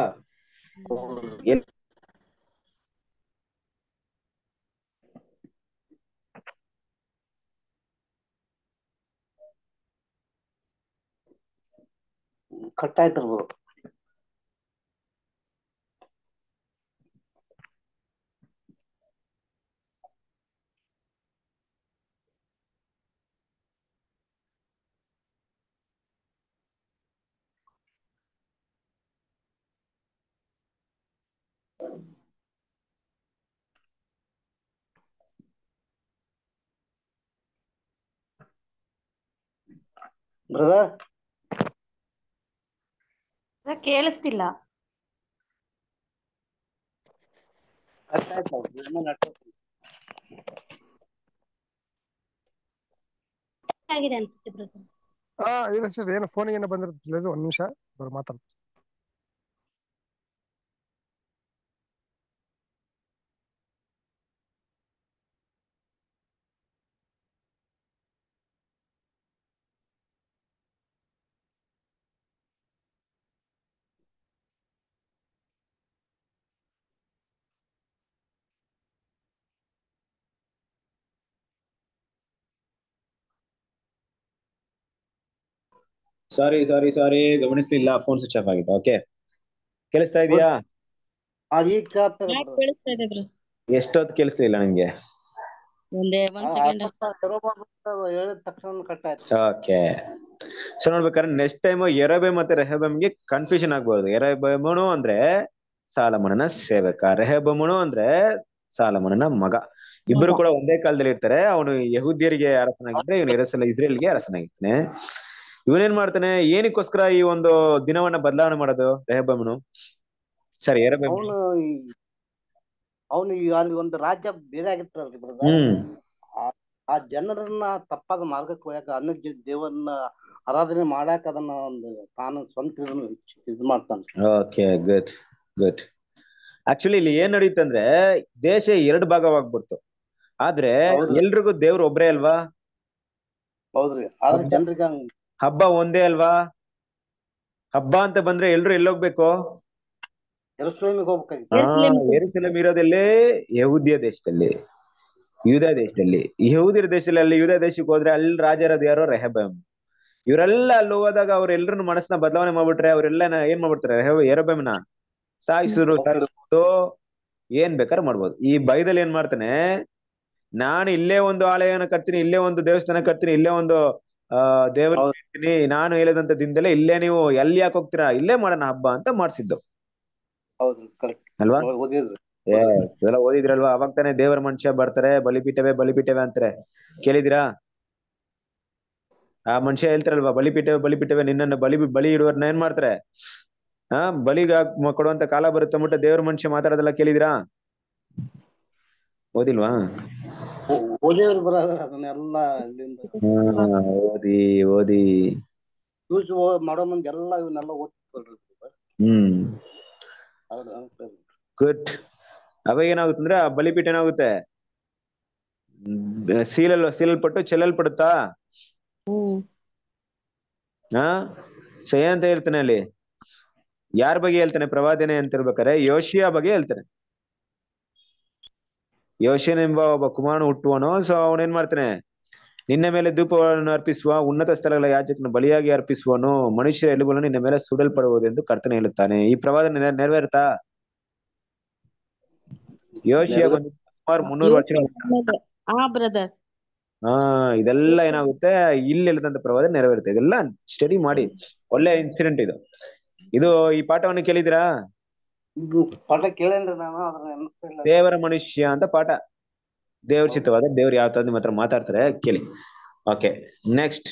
ಕಟ್ಟಾಯ್ತಿರ್ಬೋದು. ಬ್ರದರ್ ಕೇಳಿಸ್ತಿಲ್ಲ. ಆಗಿದೆ ಅನ್ಸುತ್ತೆ ಬ್ರದರ್. ಇಲ್ಲ ಸರ್, ಏನೋ ಫೋನಿಗೆ ಏನೋ ಬಂದಿರ್ತದೆ. 1 ನಿಮಿಷ ಮಾತಾಡ್ತೀನಿ. ಸಾರಿ, ಗಮನಿಸ್ಲಿಲ್ಲ. ಫೋನ್ ಸ್ವಿಚ್ ಆಫ್ ಆಗಿತ್ತು. ಓಕೆ, ಕೇಳಿಸ್ತಾ ಇದೆಯಾ? ಕೇಳಿಸ್ತಾ ಇದೆ ಬ್ರದರ್. ಎಷ್ಟೊತ್ತು ಕೇಳಿಸ್ಲಿಲ್ಲ ನಂಗೆ? ಒಂದ್ ಸೆಕೆಂಡ್. ಹೇಳಿದ ತಕ್ಷಣ ಕಟ್ಟಾಯ್ತು. ಓಕೆ, ಸೊ ನೋಡ್ಬೇಕಾದ್ರೆ ನೆಕ್ಸ್ಟ್ ಟೈಮ್ ಯೆರೊಬ್ಬಾಮ್ ಮತ್ತೆ ರೆಹಬ್ಬಾಮ್ಗೆ ಕನ್ಫ್ಯೂಷನ್ ಆಗ್ಬಾರ್ದು. ಯೆರೊಬ್ಬಾಮನು ಅಂದ್ರೆ ಸಾಲಮೋನನ ಸೇವಕ, ರೆಹಬ್ಬಾಮನು ಅಂದ್ರೆ ಸಾಲಮೋನನ ಮಗ. ಇಬ್ಬರು ಕೂಡ ಒಂದೇ ಕಾಲದಲ್ಲಿ ಇರ್ತಾರೆ. ಅವನು ಯಹೂದ್ಯರಿಗೆ ಅರಸನಾಗಿದ್ರೆ, ಇವನು ಇಸ್ರೇಲ್ಗೆ ಅರಸನಾಗಿರ್ತಾನೆ. ಇವನೇನ್ ಮಾಡ್ತಾನೆ? ಏನಕ್ಕೋಸ್ಕರ ಈ ಒಂದು ದಿನವನ್ನ ಬದಲಾವಣೆ ಮಾಡೋದು ರೆಹಬ್ಬಾಮನು? ಸರಿ, ಅವನು ಅಲ್ಲಿ ಒಂದು ರಾಜ್ಯ ಬೇರೆ ಆಗಿರ್ತಾರಲ್ರಿ ಬ್ರದರ್. ಆ ಜನರನ್ನ ತಪ್ಪಾದ ಮಾರ್ಗಕ್ಕೆ ಹೋಯಾಕ, ಅನ್ನ ದೇವರನ್ನ ಆರಾಧನೆ ಮಾಡಾಕ ಅದನ್ನ ಒಂದು ತಾನು ಸ್ವಂತ ಇದು ಮಾಡ್ತಾನೆ. Okay, good. ಆಕ್ಚುಲಿ ಇಲ್ಲಿ ಏನ್ ನಡೀತಂದ್ರೆ, ದೇಶ 2 ಭಾಗವಾಗ್ಬಿಡ್ತು. ಆದ್ರೆ ಎಲ್ರಿಗೂ ದೇವ್ರು ಒಬ್ರೇ ಅಲ್ವಾ? ಹೌದ್ರಿ. ಆದ್ರೆ ಜನರಿಗೆ ಹಬ್ಬ ಒಂದೇ ಅಲ್ವಾ? ಹಬ್ಬ ಅಂತ ಬಂದ್ರೆ ಎಲ್ರು ಎಲ್ಲೋಗ್ಬೇಕು? ಯೆರೂಸಲೇಮಿಗೆ ಹೋಗ್ಬೇಕಾಗಿತ್ತು. ಯೆರೂಸಲೇಮ್ ಇರೋದೆಲ್ಲೇ? ಯಹೂದ್ಯ ದೇಶದಲ್ಲಿ, ಯೂದಾ ದೇಶದಲ್ಲಿ. ಯಹೂದ್ಯರ ದೇಶದಲ್ಲಿ, ಅಲ್ಲಿ ಯೂದಾ ದೇಶಕ್ಕೆ ಹೋದ್ರೆ ಅಲ್ಲಿ ರಾಜ ಇರೋದು ಯಾರೋ? ರೆಹಬ್ಬಾಮ್. ಇವರೆಲ್ಲ ಅಲ್ಲಿ ಹೋದಾಗ ಅವ್ರೆಲ್ರನ್ನ ಮನಸ್ಸನ್ನ ಬದಲಾವಣೆ ಮಾಡ್ಬಿಟ್ರೆ ಅವರೆಲ್ಲ ಏನ್ ಮಾಡ್ಬಿಡ್ತಾರೆ? ಯೆರೊಬ್ಬಾಮನ ಸಾಯಿಸಿದ್ರು, ಏನ್ ಬೇಕಾದ್ರೆ ಮಾಡ್ಬೋದು. ಈ ಬೈದಲ್ಲಿ ಏನ್ ಮಾಡ್ತಾನೆ? ನಾನು ಇಲ್ಲೇ ಒಂದು ಆಲಯನ ಕಟ್ತೀನಿ, ಇಲ್ಲೇ ಒಂದು ದೇವಸ್ಥಾನ ಕಟ್ತೀನಿ, ಇಲ್ಲೇ ಒಂದು ದೇವರ ಇಡ್ತೀನಿ, ನಾನು ಹೇಳಿದಂತ ದಿನದಲ್ಲೇ ಇಲ್ಲೇ ನೀವು ಎಲ್ಲಿ ಯಾಕೆ ಹೋಗ್ತೀರಾ, ಇಲ್ಲೇ ಮಾಡೋಣ ಹಬ್ಬ ಅಂತ ಮಾಡ್ಸಿದ್ದು ಅಲ್ವಾ? ಎಲ್ಲ ಓದಿದ್ರಲ್ವಾ? ಅವಾಗ ತಾನೇ ದೇವರ ಮನುಷ್ಯ ಬರ್ತಾರೆ, ಬಲಿಪೀಠವೇ ಅಂತಾರೆ. ಕೇಳಿದಿರಾ? ಆ ಮನುಷ್ಯ ಹೇಳ್ತಾರಲ್ವಾ, ಬಲಿಪೀಠವೇ ನಿನ್ನನ್ನು ಬಲಿ ಇಡುವರ್ನ ಏನ್ ಮಾಡ್ತಾರೆ? ಬಲಿಗ ಕೊಡುವಂತ ಕಾಲ ಬರುತ್ತೆ ಅಂದ್ಬಿಟ್ಟು ದೇವ್ರ ಮನುಷ್ಯ ಮಾತಾಡೋದೆಲ್ಲ ಕೇಳಿದಿರಾ? ಓದಿಲ್ವಾ? ಓದಿ ಮಾಡೋ ಮುಂದೆ ಎಲ್ಲ ಇವನ್ನೆಲ್ಲ ಓದ್ತಿರ್ರಿ. ಗುಡ್. ಅವಾಗ ಏನಾಗುತ್ತಂದ್ರೆ ಆ ಬಲಿಪೀಠ ಏನಾಗುತ್ತೆ? ಸೀಲಲ್ಪಟ್ಟು ಚೆಲ್ಲಲ್ಪಡುತ್ತಾ? ಸೊ ಏನಂತ ಹೇಳ್ತಾನೆ ಅಲ್ಲಿ? ಯಾರ ಬಗ್ಗೆ ಹೇಳ್ತಾನೆ? ಪ್ರವಾದನೆ ಅಂತ ಇರ್ಬೇಕಾರೆ ಯೋಷಿಯ ಬಗ್ಗೆ ಹೇಳ್ತಾನೆ. ಯೋಷಿಯನೆಂಬ ಒಬ್ಬ ಕುಮಾರನು ಹುಟ್ಟುವನು. ಸೊ ಅವನೇನ್ ಮಾಡ್ತಾನೆ? ನಿನ್ನ ಮೇಲೆ ಧೂಪವನ್ನು ಅರ್ಪಿಸುವ ಉನ್ನತ ಸ್ಥಳಗಳ ಯಾಜಕನ ಬಲಿಯಾಗಿ ಅರ್ಪಿಸುವನು. ಮನುಷ್ಯರ ಎಲುಬುಗಳನ್ನು ನಿನ್ನ ಮೇಲೆ ಸುಡಲ್ಪಡುವುದು ಎಂದು ಕರ್ತನೆ ಹೇಳುತ್ತಾನೆ. ಈ ಪ್ರವಾದನೆ ನೆರವೇರುತ್ತಾ? ಯೋಷಿಯ ಬಂದು ಸುಮಾರು 300 ವರ್ಷ. ಹಾ ಬ್ರದರ್. ಇದೆಲ್ಲ ಏನಾಗುತ್ತೆ, ಇಲ್ಲಿ ಹೇಳಿದಂತ ಪ್ರವಾದನೆ ನೆರವೇರುತ್ತೆ. ಇದೆಲ್ಲ ಸ್ಟಡಿ ಮಾಡಿ. ಒಳ್ಳೆ ಇನ್ಸಿಡೆಂಟ್ ಇದು. ಈ ಪಾಠವನ್ನು ಕೇಳಿದಿರಾ? ಪಾಠ ಕೇಳೇನ್ರಿ ನಾನು, ಅದ್ರ ನೆನಪಿಲ್ಲ. ದೇವರ ಮನುಷ್ಯ ಅಂತ ಪಾಠ. ದೇವ್ರ ಚಿತ್ತವಾದ ದೇವ್ರು ಯಾವ ತರ ನಿಮ್ಮ ಹತ್ರ ಮಾತಾಡ್ತಾರೆ ಕೇಳಿ. ಓಕೆ, ನೆಕ್ಸ್ಟ್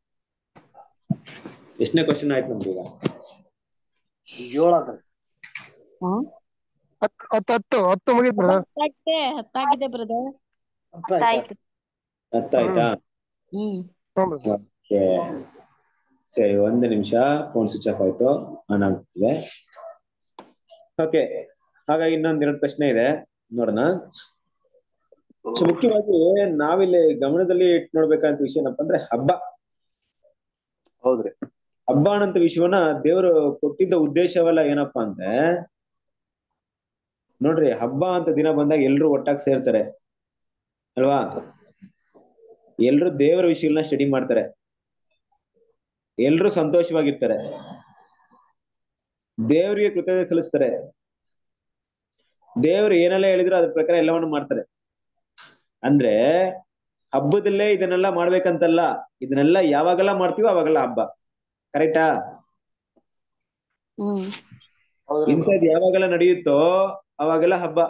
ಎಷ್ಟನೇ ಕ್ವಶನ್ ಆಯ್ತು ನಮ್ಗೆ ಈಗ? 10 ಮುಗಿತ್ ಬ್ರದರ್. 10 ಬ್ರದರ್. 10 ಆಯ್ತು. 10 ಆಯ್ತಾ? ಸರಿ, 1 ನಿಮಿಷ. ಫೋನ್ ಸ್ವಿಚ್ ಆಫ್ ಆಯ್ತು, ಆನ್ ಆಗ್ತಿದೆ. ಓಕೆ, ಹಾಗಾಗಿ ಇನ್ನೊಂದೆರಡು ಪ್ರಶ್ನೆ ಇದೆ, ನೋಡೋಣ. ಸೊ ಮುಖ್ಯವಾಗಿ ನಾವಿಲ್ಲಿ ಗಮನದಲ್ಲಿ ಇಟ್ಟು ನೋಡ್ಬೇಕಂತ ವಿಷಯ ಏನಪ್ಪಾ ಅಂದ್ರೆ ಹಬ್ಬ. ಹೌದ್ರಿ, ಹಬ್ಬ ಅನ್ನಂತ ವಿಷಯವನ್ನ ದೇವರು ಕೊಟ್ಟಿದ್ದ ಉದ್ದೇಶವೆಲ್ಲ ಏನಪ್ಪಾ ಅಂದ್ರೆ, ನೋಡ್ರಿ, ಹಬ್ಬ ಅಂತ ದಿನ ಬಂದಾಗ ಎಲ್ರು ಒಟ್ಟಾಗಿ ಸೇರ್ತಾರೆ ಅಲ್ವಾ? ಎಲ್ರು ದೇವರ ವಿಷಯಗಳನ್ನ ಸ್ಟಡಿ ಮಾಡ್ತಾರೆ, ಎಲ್ರು ಸಂತೋಷವಾಗಿರ್ತಾರೆ, ದೇವರಿಗೆ ಕೃತಜ್ಞತೆ ಸಲ್ಲಿಸ್ತಾರೆ, ದೇವರು ಏನೆಲ್ಲ ಹೇಳಿದ್ರು ಅದ್ರ ಪ್ರಕಾರ ಎಲ್ಲವನ್ನು ಮಾಡ್ತಾರೆ. ಅಂದ್ರೆ ಹಬ್ಬದಲ್ಲೇ ಇದನ್ನೆಲ್ಲ ಮಾಡ್ಬೇಕಂತಲ್ಲ, ಇದನ್ನೆಲ್ಲ ಯಾವಾಗೆಲ್ಲ ಮಾಡ್ತೀವೋ ಅವಾಗೆಲ್ಲ ಹಬ್ಬ. ಕರೆಕ್ಟಾ? ಇಂಥದ್ದು ಯಾವಾಗೆಲ್ಲ ನಡೆಯುತ್ತೋ ಅವಾಗೆಲ್ಲ ಹಬ್ಬ.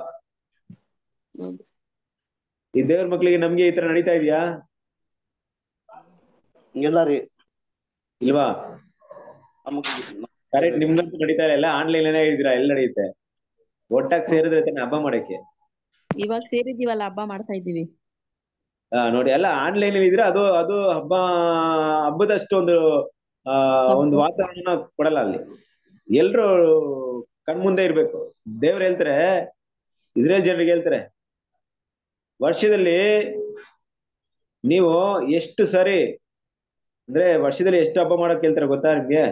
ಈ ದೇವ್ರ ಮಕ್ಳಿಗೆ ನಮ್ಗೆ ಈ ತರ ನಡೀತಾ ಇದೆಯಾ? ಇಲ್ಲ ರೀ. ಇಲ್ವಾ? ಕರೆಕ್ಟ್, ನಿಮ್ಗಂತೂ ನಡೀತಾ ಇಲ್ಲ. ಆನ್ಲೈನ್ ಏನೇ ಇದ್ದೀರಾ, ಎಲ್ಲಿ ನಡೆಯುತ್ತೆ? ಒಟ್ಟಾಗಿ ಸೇರಿದ್ರೆ ತಾನೆ ಹಬ್ಬ ಮಾಡಕ್ಕೆ. ಇವಾಗ ಸೇರಿದೀವಲ್ಲ, ಹಬ್ಬ ಮಾಡ್ತಾ ಇದ್ದೀವಿ. ನೋಡಿ, ಎಲ್ಲ ಆನ್ಲೈನ್ ಇದ್ರೆ ಅದು ಅದು ಹಬ್ಬದಷ್ಟು ಒಂದು ವಾತಾವರಣ ಕೊಡಲ್ಲ ಅಲ್ಲಿ. ಎಲ್ರು ಕಣ್ಮುಂದೆ ಇರ್ಬೇಕು. ದೇವ್ರು ಹೇಳ್ತಾರೆ, ಇಸ್ರೇಲ್ ಜನರಿಗೆ ಹೇಳ್ತಾರೆ, ವರ್ಷದಲ್ಲಿ ನೀವು ಎಷ್ಟು ಸರಿ ಅಂದ್ರೆ ವರ್ಷದಲ್ಲಿ ಎಷ್ಟು ಹಬ್ಬ ಮಾಡಕ್ ಹೇಳ್ತಾರೆ ಗೊತ್ತಾ ನಿಮ್ಗೆ?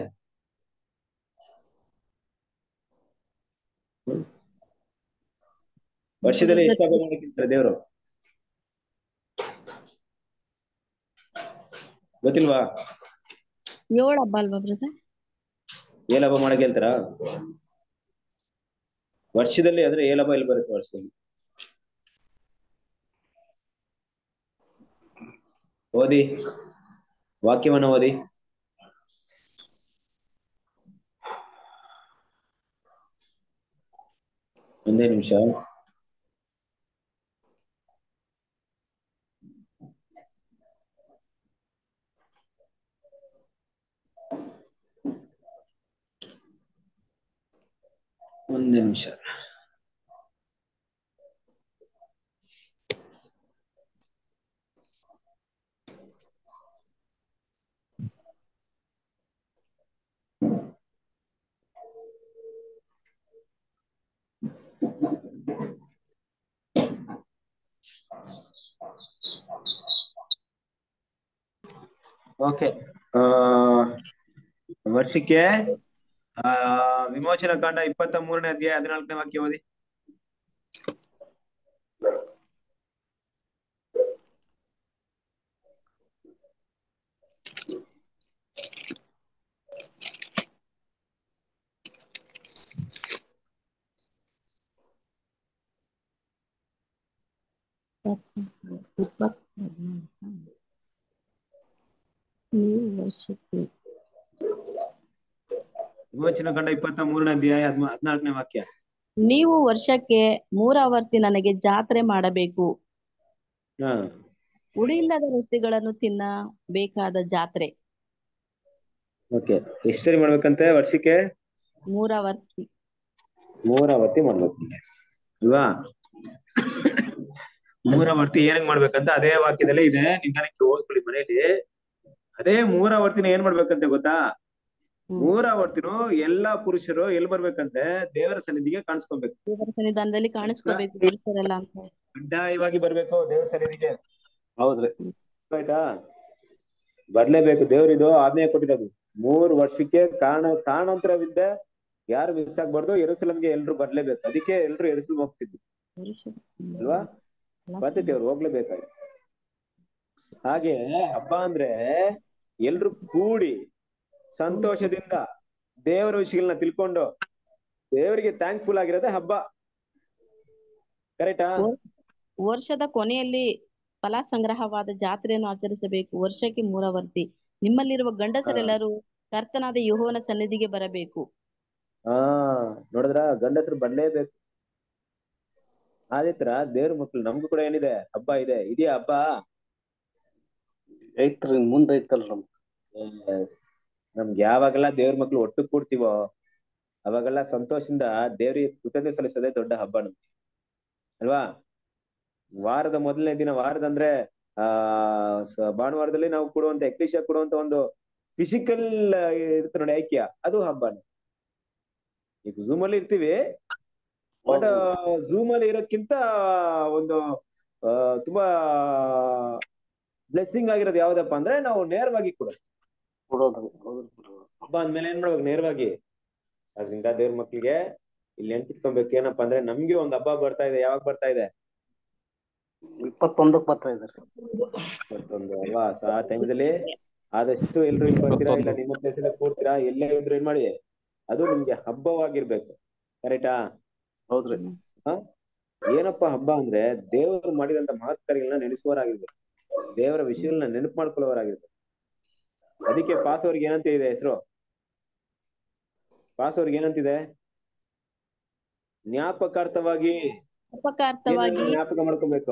ವರ್ಷದಲ್ಲಿ ಎಷ್ಟು ಹಬ್ಬ ಮಾಡಕ್ ಹೇಳ್ತಾರೆ ದೇವ್ರು? ಗೊತ್ತಿಲ್ವಾ? 7 ಹಬ್ಬ ಅಲ್ವಾ ಬ್ರದರ್? 7 ಹಬ್ಬ ಮಾಡಕ್ ಹೇಳ್ತಾರ ವರ್ಷದಲ್ಲಿ? ಅಂದ್ರೆ 7 ಹಬ್ಬ ಎಲ್ಲಿ ಬರುತ್ತೆ ವರ್ಷದಲ್ಲಿ? ಓದಿ, ವಾಕ್ಯವನ್ನ ಓದಿ. ಒಂದೇ ನಿಮಿಷ. ಒಂದೇ ನಿಮಿಷ. ಓಕೆ, ವರ್ಷಕ್ಕೆ ವಿಮೋಚನಾ ಕಾಂಡ 23ನೇ ಅಧ್ಯಾಯ 14ನೇ ವಾಕ್ಯ ಓದಿ. ವಿಮೋಚನಾ ಕಾಂಡ 23ನೇ ಅಧ್ಯಾಯ 14ನೇ ವಾಕ್ಯ. ನೀವು ವರ್ಷಕ್ಕೆ 3 ಆವರ್ತಿ ನನಗೆ ಜಾತ್ರೆ ಮಾಡಬೇಕು. ಉಳಿಯಿಲ್ಲದ ರೊಟ್ಟಿಗಳನ್ನು ತಿನ್ನಬೇಕಾದ ಜಾತ್ರೆ. ಓಕೆ, ಎಷ್ಟು ಸರಿ ಮಾಡ್ಬೇಕಂತೆ ವರ್ಷಕ್ಕೆ? 3 ಆವರ್ತಿ. 3 ಆವರ್ತಿ ಮಾಡ್ಬೇಕು ಅಲ್ವಾ? 3 ಆವರ್ತಿ ಏನಕ್ಕೆ ಮಾಡ್ಬೇಕಂತ ಅದೇ ವಾಕ್ಯದಲ್ಲೇ ಇದೆ, ನಿಧಾನಕ್ಕೆ ಓದ್ಕೊಳ್ಳಿ ಮನೆಯಲ್ಲಿ. ಅದೇ 3 ಆವರ್ತಿನ ಏನ್ ಮಾಡ್ಬೇಕಂತೆ ಗೊತ್ತಾ? 3 ಆವರ್ತಿನೂ ಎಲ್ಲಾ ಪುರುಷರು ಎಲ್ಲಿ ಬರ್ಬೇಕಂತೆ? ದೇವರ ಸನ್ನಿಧಿಗೆ ಕಾಣಿಸ್ಕೊಬೇಕು. ದೇವರ ಸನ್ನಿಧಾನದಲ್ಲಿ ಕಾಣಿಸ್ಕೋಬೇಕು ಪುರುಷರೆಲ್ಲ ಅಂತ. ಕಡ್ಡಾಯವಾಗಿ ಬರ್ಬೇಕು ದೇವರ ಸನ್ನಿಧಿಗೆ. ಹೌದ್ರಿ, ಆಯ್ತಾ? ಬರ್ಲೇಬೇಕು. ದೇವ್ರಿದು ಆಜ್ಞೆ ಕೊಟ್ಟಿರೋದು 3 ವರ್ಷಕ್ಕೆ ಕಾರಣಾಂತರವಿದ್ದ ಯಾರು ಮಿಸ್ ಆಗ್ಬಾರ್ದು. ಯೆರೂಸಲೇಮ್ಗೆ ಎಲ್ರು ಬರ್ಲೇಬೇಕು. ಅದಕ್ಕೆ ಎಲ್ರು ಯೆರೂಸಲೇಮ್ ಹೋಗ್ತಿದ್ವಿ ಅಲ್ವಾ? ಪದ್ಧತಿ ಅವ್ರು ಹೋಗ್ಲೇಬೇಕಾಗಿ. ಹಾಗೆ ಹಬ್ಬ ಅಂದ್ರೆ ಎಲ್ರು ಕೂಡಿ ಸಂತೋಷದಿಂದ ದೇವರ ವಿಷಯಗಳನ್ನ ತಿಳ್ಕೊಂಡು ದೇವರಿಗೆ ಥ್ಯಾಂಕ್ಫುಲ್ ಆಗಿರೋದೇ ಹಬ್ಬ. ಕರೆಕ್ಟಾ? ವರ್ಷದ ಕೊನೆಯಲ್ಲಿ ಫಲ ಸಂಗ್ರಹವಾದ ಜಾತ್ರೆಯನ್ನು ಆಚರಿಸಬೇಕು. ವರ್ಷಕ್ಕೆ ಮೂರವರ್ತಿ ನಿಮ್ಮಲ್ಲಿರುವ ಗಂಡಸರೆಲ್ಲರೂ ಕರ್ತನಾದ ಯೆಹೋವನ ಸನ್ನಿಧಿಗೆ ಬರಬೇಕು. ನೋಡಿದ್ರ, ಗಂಡಸರು ಬರ್ಲೇಬೇಕು. ಅದೇ ತರ ದೇವ್ರ ಮಕ್ಳು ನಮ್ಗೂ ಕೂಡ ಏನಿದೆ, ಹಬ್ಬ ಇದೆ. ಇದೆಯಾ ಹಬ್ಬ? ಐತ್ರಿ, ಮುಂದ್ ಐತಲ್ರಿ. ನಮ್ಗೆ ಯಾವಾಗೆಲ್ಲ ದೇವ್ರ ಮಕ್ಳು ಒಟ್ಟು ಕೂಡ್ತೀವೋ ಅವಾಗೆಲ್ಲ ಸಂತೋಷದಿಂದ ದೇವ್ರಿಗೆ ಕೃತಜ್ಞತೆ ಸಲ್ಲಿಸೋದೇ ದೊಡ್ಡ ಹಬ್ಬ ನಮ್ಗೆ, ಅಲ್ವಾ? ವಾರದ ಮೊದಲನೇ ದಿನ, ವಾರದಂದ್ರೆ ಭಾನುವಾರದಲ್ಲಿ ನಾವು ಕೊಡುವಂತ ಎಕ್ಲೇಶಿಯಾ ಕೊಡುವಂತ ಒಂದು ಫಿಸಿಕಲ್ ಇರುತ್ತೆ ನೋಡಿ, ಐಕ್ಯ, ಅದು ಹಬ್ಬನೇ. ಈಗ ಝೂಮ್ ಅಲ್ಲಿ ಇರ್ತೀವಿ, ಬಟ್ ಝೂಮ್ ಅಲ್ಲಿ ಇರೋಕ್ಕಿಂತ ಒಂದು ತುಂಬಾ ಬ್ಲೆಸ್ಸಿಂಗ್ ಆಗಿರೋದು ಯಾವ್ದಪ್ಪ ಅಂದ್ರೆ ನಾವು ನೇರವಾಗಿ ಕೊಡೋದು. ಹಬ್ಬ ಅಂದ್ಮೇಲೆ ಏನ್ ಮಾಡ್ಬೇಕು? ನೇರವಾಗಿ. ಅದ್ರಿಂದ ದೇವ್ರ ಮಕ್ಳಿಗೆ ಇಲ್ಲಿ ನೆನ್ಪಿಟ್ಕೊಬೇಕು ಏನಪ್ಪಾ ಅಂದ್ರೆ, ನಮ್ಗೆ ಒಂದು ಹಬ್ಬ ಬರ್ತಾ ಇದೆ. ಯಾವಾಗ ಬರ್ತಾ ಇದೆ? 21ಕ್ಕೆ ಬರ್ತಾ ಇದೆ. 21 ಅಲ್ವಾ? ಆ ಟೈಮಲ್ಲಿ ಆದಷ್ಟು ಎಲ್ರು ಇಲ್ಲಿ ಬರ್ತೀರಾ, ಇಲ್ಲ ನಿಮ್ಮ ಪ್ಲೇಸ್ ಅಲ್ಲಿ ಕೂಡ್ತೀರಾ, ಎಲ್ಲೇ ಇದ್ರು ಏನ್ ಮಾಡಿ, ಅದು ನಿಮ್ಗೆ ಹಬ್ಬವಾಗಿರ್ಬೇಕು. ಕರೆಕ್ಟಾ? ಹೌದ್ರಿ. ಏನಪ್ಪಾ ಹಬ್ಬ ಅಂದ್ರೆ ದೇವರು ಮಾಡಿದಂತ ಮಹತ್ ಕಾರ್ಯಗಳನ್ನ ನೆನೆಸುವವರಾಗಿರ್ಬೇಕು, ದೇವರ ವಿಷಯಗಳನ್ನ ನೆನಪು ಮಾಡ್ಕೊಳ್ಳೋರಾಗಿರ್ಬೇಕು. ಅದಕ್ಕೆ ಪಾಸ್ ಅವ್ರಿಗೆ ಏನಂತ ಇದೆ ಹೆಸರು? ಪಾಸ್ ಅವ್ರಿಗೆ ಏನಂತಿದೆ? ಜ್ಞಾಪಕಾರ್ಥವಾಗಿ ಜ್ಞಾಪಕ ಮಾಡ್ಕೊಬೇಕು.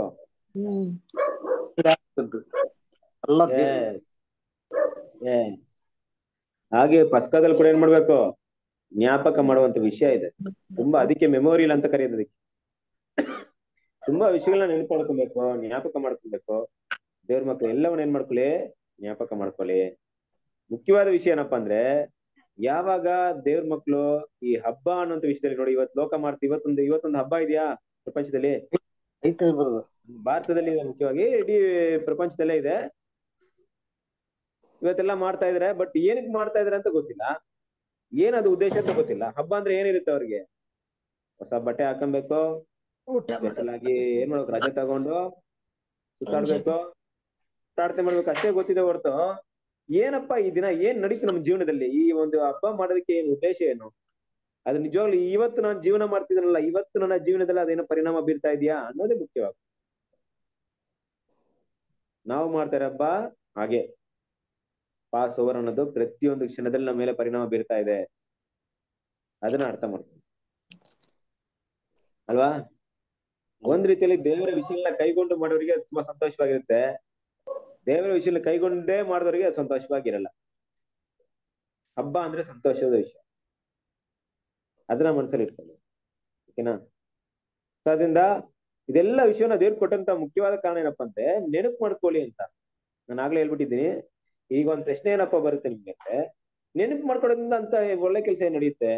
ಹಾಗೆ ಪಸ್ಕದಲ್ಲಿ ಕೂಡ ಏನ್ ಮಾಡ್ಬೇಕು? ಜ್ಞಾಪಕ ಮಾಡುವಂತ ವಿಷಯ ಇದೆ ತುಂಬಾ. ಅದಕ್ಕೆ ಮೆಮೋರಿಯಲ್ ಅಂತ ಕರೆಯೋದು. ಅದಕ್ಕೆ ತುಂಬಾ ವಿಷಯಗಳನ್ನ ನೆನಪು ಮಾಡ್ಕೊಬೇಕು, ಜ್ಞಾಪಕ ಮಾಡ್ಕೊಬೇಕು. ದೇವ್ರ ಮಕ್ಳು ಎಲ್ಲವನ್ನ ಏನ್ ಮಾಡ್ಕೊಳ್ಳಿ? ಜ್ಞಾಪಕ ಮಾಡ್ಕೊಳ್ಳಿ. ಮುಖ್ಯವಾದ ವಿಷಯ ಏನಪ್ಪಾ ಅಂದ್ರೆ, ಯಾವಾಗ ದೇವ್ರ ಮಕ್ಳು ಈ ಹಬ್ಬ ಅನ್ನೋಂಥ ವಿಷಯದಲ್ಲಿ ನೋಡಿ, ಇವತ್ತು ಲೋಕ ಮಾಡ್ತೀವಿ, ಇವತ್ತೊಂದು ಹಬ್ಬ ಇದೆಯಾ ಪ್ರಪಂಚದಲ್ಲಿ? ಭಾರತದಲ್ಲಿ ಇದೆ, ಮುಖ್ಯವಾಗಿ ಇಡೀ ಪ್ರಪಂಚದಲ್ಲೇ ಇದೆ. ಇವತ್ತೆಲ್ಲ ಮಾಡ್ತಾ ಇದಾರೆ, ಬಟ್ ಏನಕ್ಕೆ ಮಾಡ್ತಾ ಇದಾರೆ ಅಂತ ಗೊತ್ತಿಲ್ಲ, ಏನದು ಉದ್ದೇಶ ಅಂತ ಗೊತ್ತಿಲ್ಲ. ಹಬ್ಬ ಅಂದ್ರೆ ಏನಿರುತ್ತೆ ಅವ್ರಿಗೆ? ಹೊಸ ಬಟ್ಟೆ ಹಾಕೊಬೇಕು, ಸ್ಪೆಷಲ್ ಆಗಿ ಏನ್ ಮಾಡ್ಬೇಕು? ರಜೆ ತಗೊಂಡು ಸುತ್ತಾಡ್ಬೇಕು, ಪ್ರಾರ್ಥನೆ ಮಾಡ್ಬೇಕು, ಅಷ್ಟೇ ಗೊತ್ತಿದೆ ಹೊರತು ಏನಪ್ಪಾ ಈ ದಿನ ಏನ್ ನಡೀತು ನಮ್ಮ ಜೀವನದಲ್ಲಿ, ಈ ಒಂದು ಹಬ್ಬ ಮಾಡೋದಕ್ಕೆ ಏನು ಉದ್ದೇಶ ಏನು? ಅದು ನಿಜವಾಗ್ಲು ಇವತ್ತು ನಾನು ಜೀವನ ಮಾಡ್ತಿದ್ದೀನಲ್ಲ, ಇವತ್ತು ನನ್ನ ಜೀವನದಲ್ಲಿ ಅದೇನೋ ಪರಿಣಾಮ ಬೀರ್ತಾ ಇದೆಯಾ ಅನ್ನೋದೇ ಮುಖ್ಯವಾಗ. ನಾವು ಮಾಡ್ತಾರೆ ಹಬ್ಬ ಹಾಗೆ ಪಾಸ್ ಓವರ್ ಅನ್ನೋದು ಪ್ರತಿಯೊಂದು ಕ್ಷಣದಲ್ಲಿ ನಮ್ಮ ಮೇಲೆ ಪರಿಣಾಮ ಬೀರ್ತಾ ಇದೆ, ಅದನ್ನ ಅರ್ಥ ಮಾಡ್ತೀವಿ ಅಲ್ವಾ? ಒಂದ್ ರೀತಿಯಲ್ಲಿ ದೇವರ ವಿಷಯಗಳನ್ನ ಕೈಗೊಂಡು ಮಾಡೋರಿಗೆ ತುಂಬಾ ಸಂತೋಷವಾಗಿರುತ್ತೆ, ದೇವರ ವಿಷಯ ಕೈಗೊಂಡೇ ಮಾಡಿದವರಿಗೆ ಸಂತೋಷವಾಗಿರಲ್ಲ. ಹಬ್ಬ ಅಂದ್ರೆ ಸಂತೋಷದ ವಿಷಯ, ಅದನ್ನ ಮನಸ್ಸಲ್ಲಿ ಇಟ್ಕೊಳ್ಳಿ, ಓಕೆನಾ? ಅದರಿಂದ ಇದೆಲ್ಲ ವಿಷಯನ ದೇವ್ರು ಕೊಟ್ಟಂತ ಮುಖ್ಯವಾದ ಕಾರಣ ಏನಪ್ಪಾ ಅಂದ್ರೆ ನೆನಪು ಮಾಡ್ಕೊಳ್ಳಿ ಅಂತ. ನಾನು ಆಗ್ಲೇ ಹೇಳ್ಬಿಟ್ಟಿದ್ದೀನಿ. ಈಗ ಒಂದ್ ಪ್ರಶ್ನೆ ಏನಪ್ಪಾ ಬರುತ್ತೆ ನಿಮ್ಗೆ ಅಂದ್ರೆ, ನೆನಪು ಮಾಡ್ಕೊಳ್ಳೋದ್ರಿಂದ ಅಂತ ಒಳ್ಳೆ ಕೆಲಸ ಏನ್ ನಡೆಯುತ್ತೆ?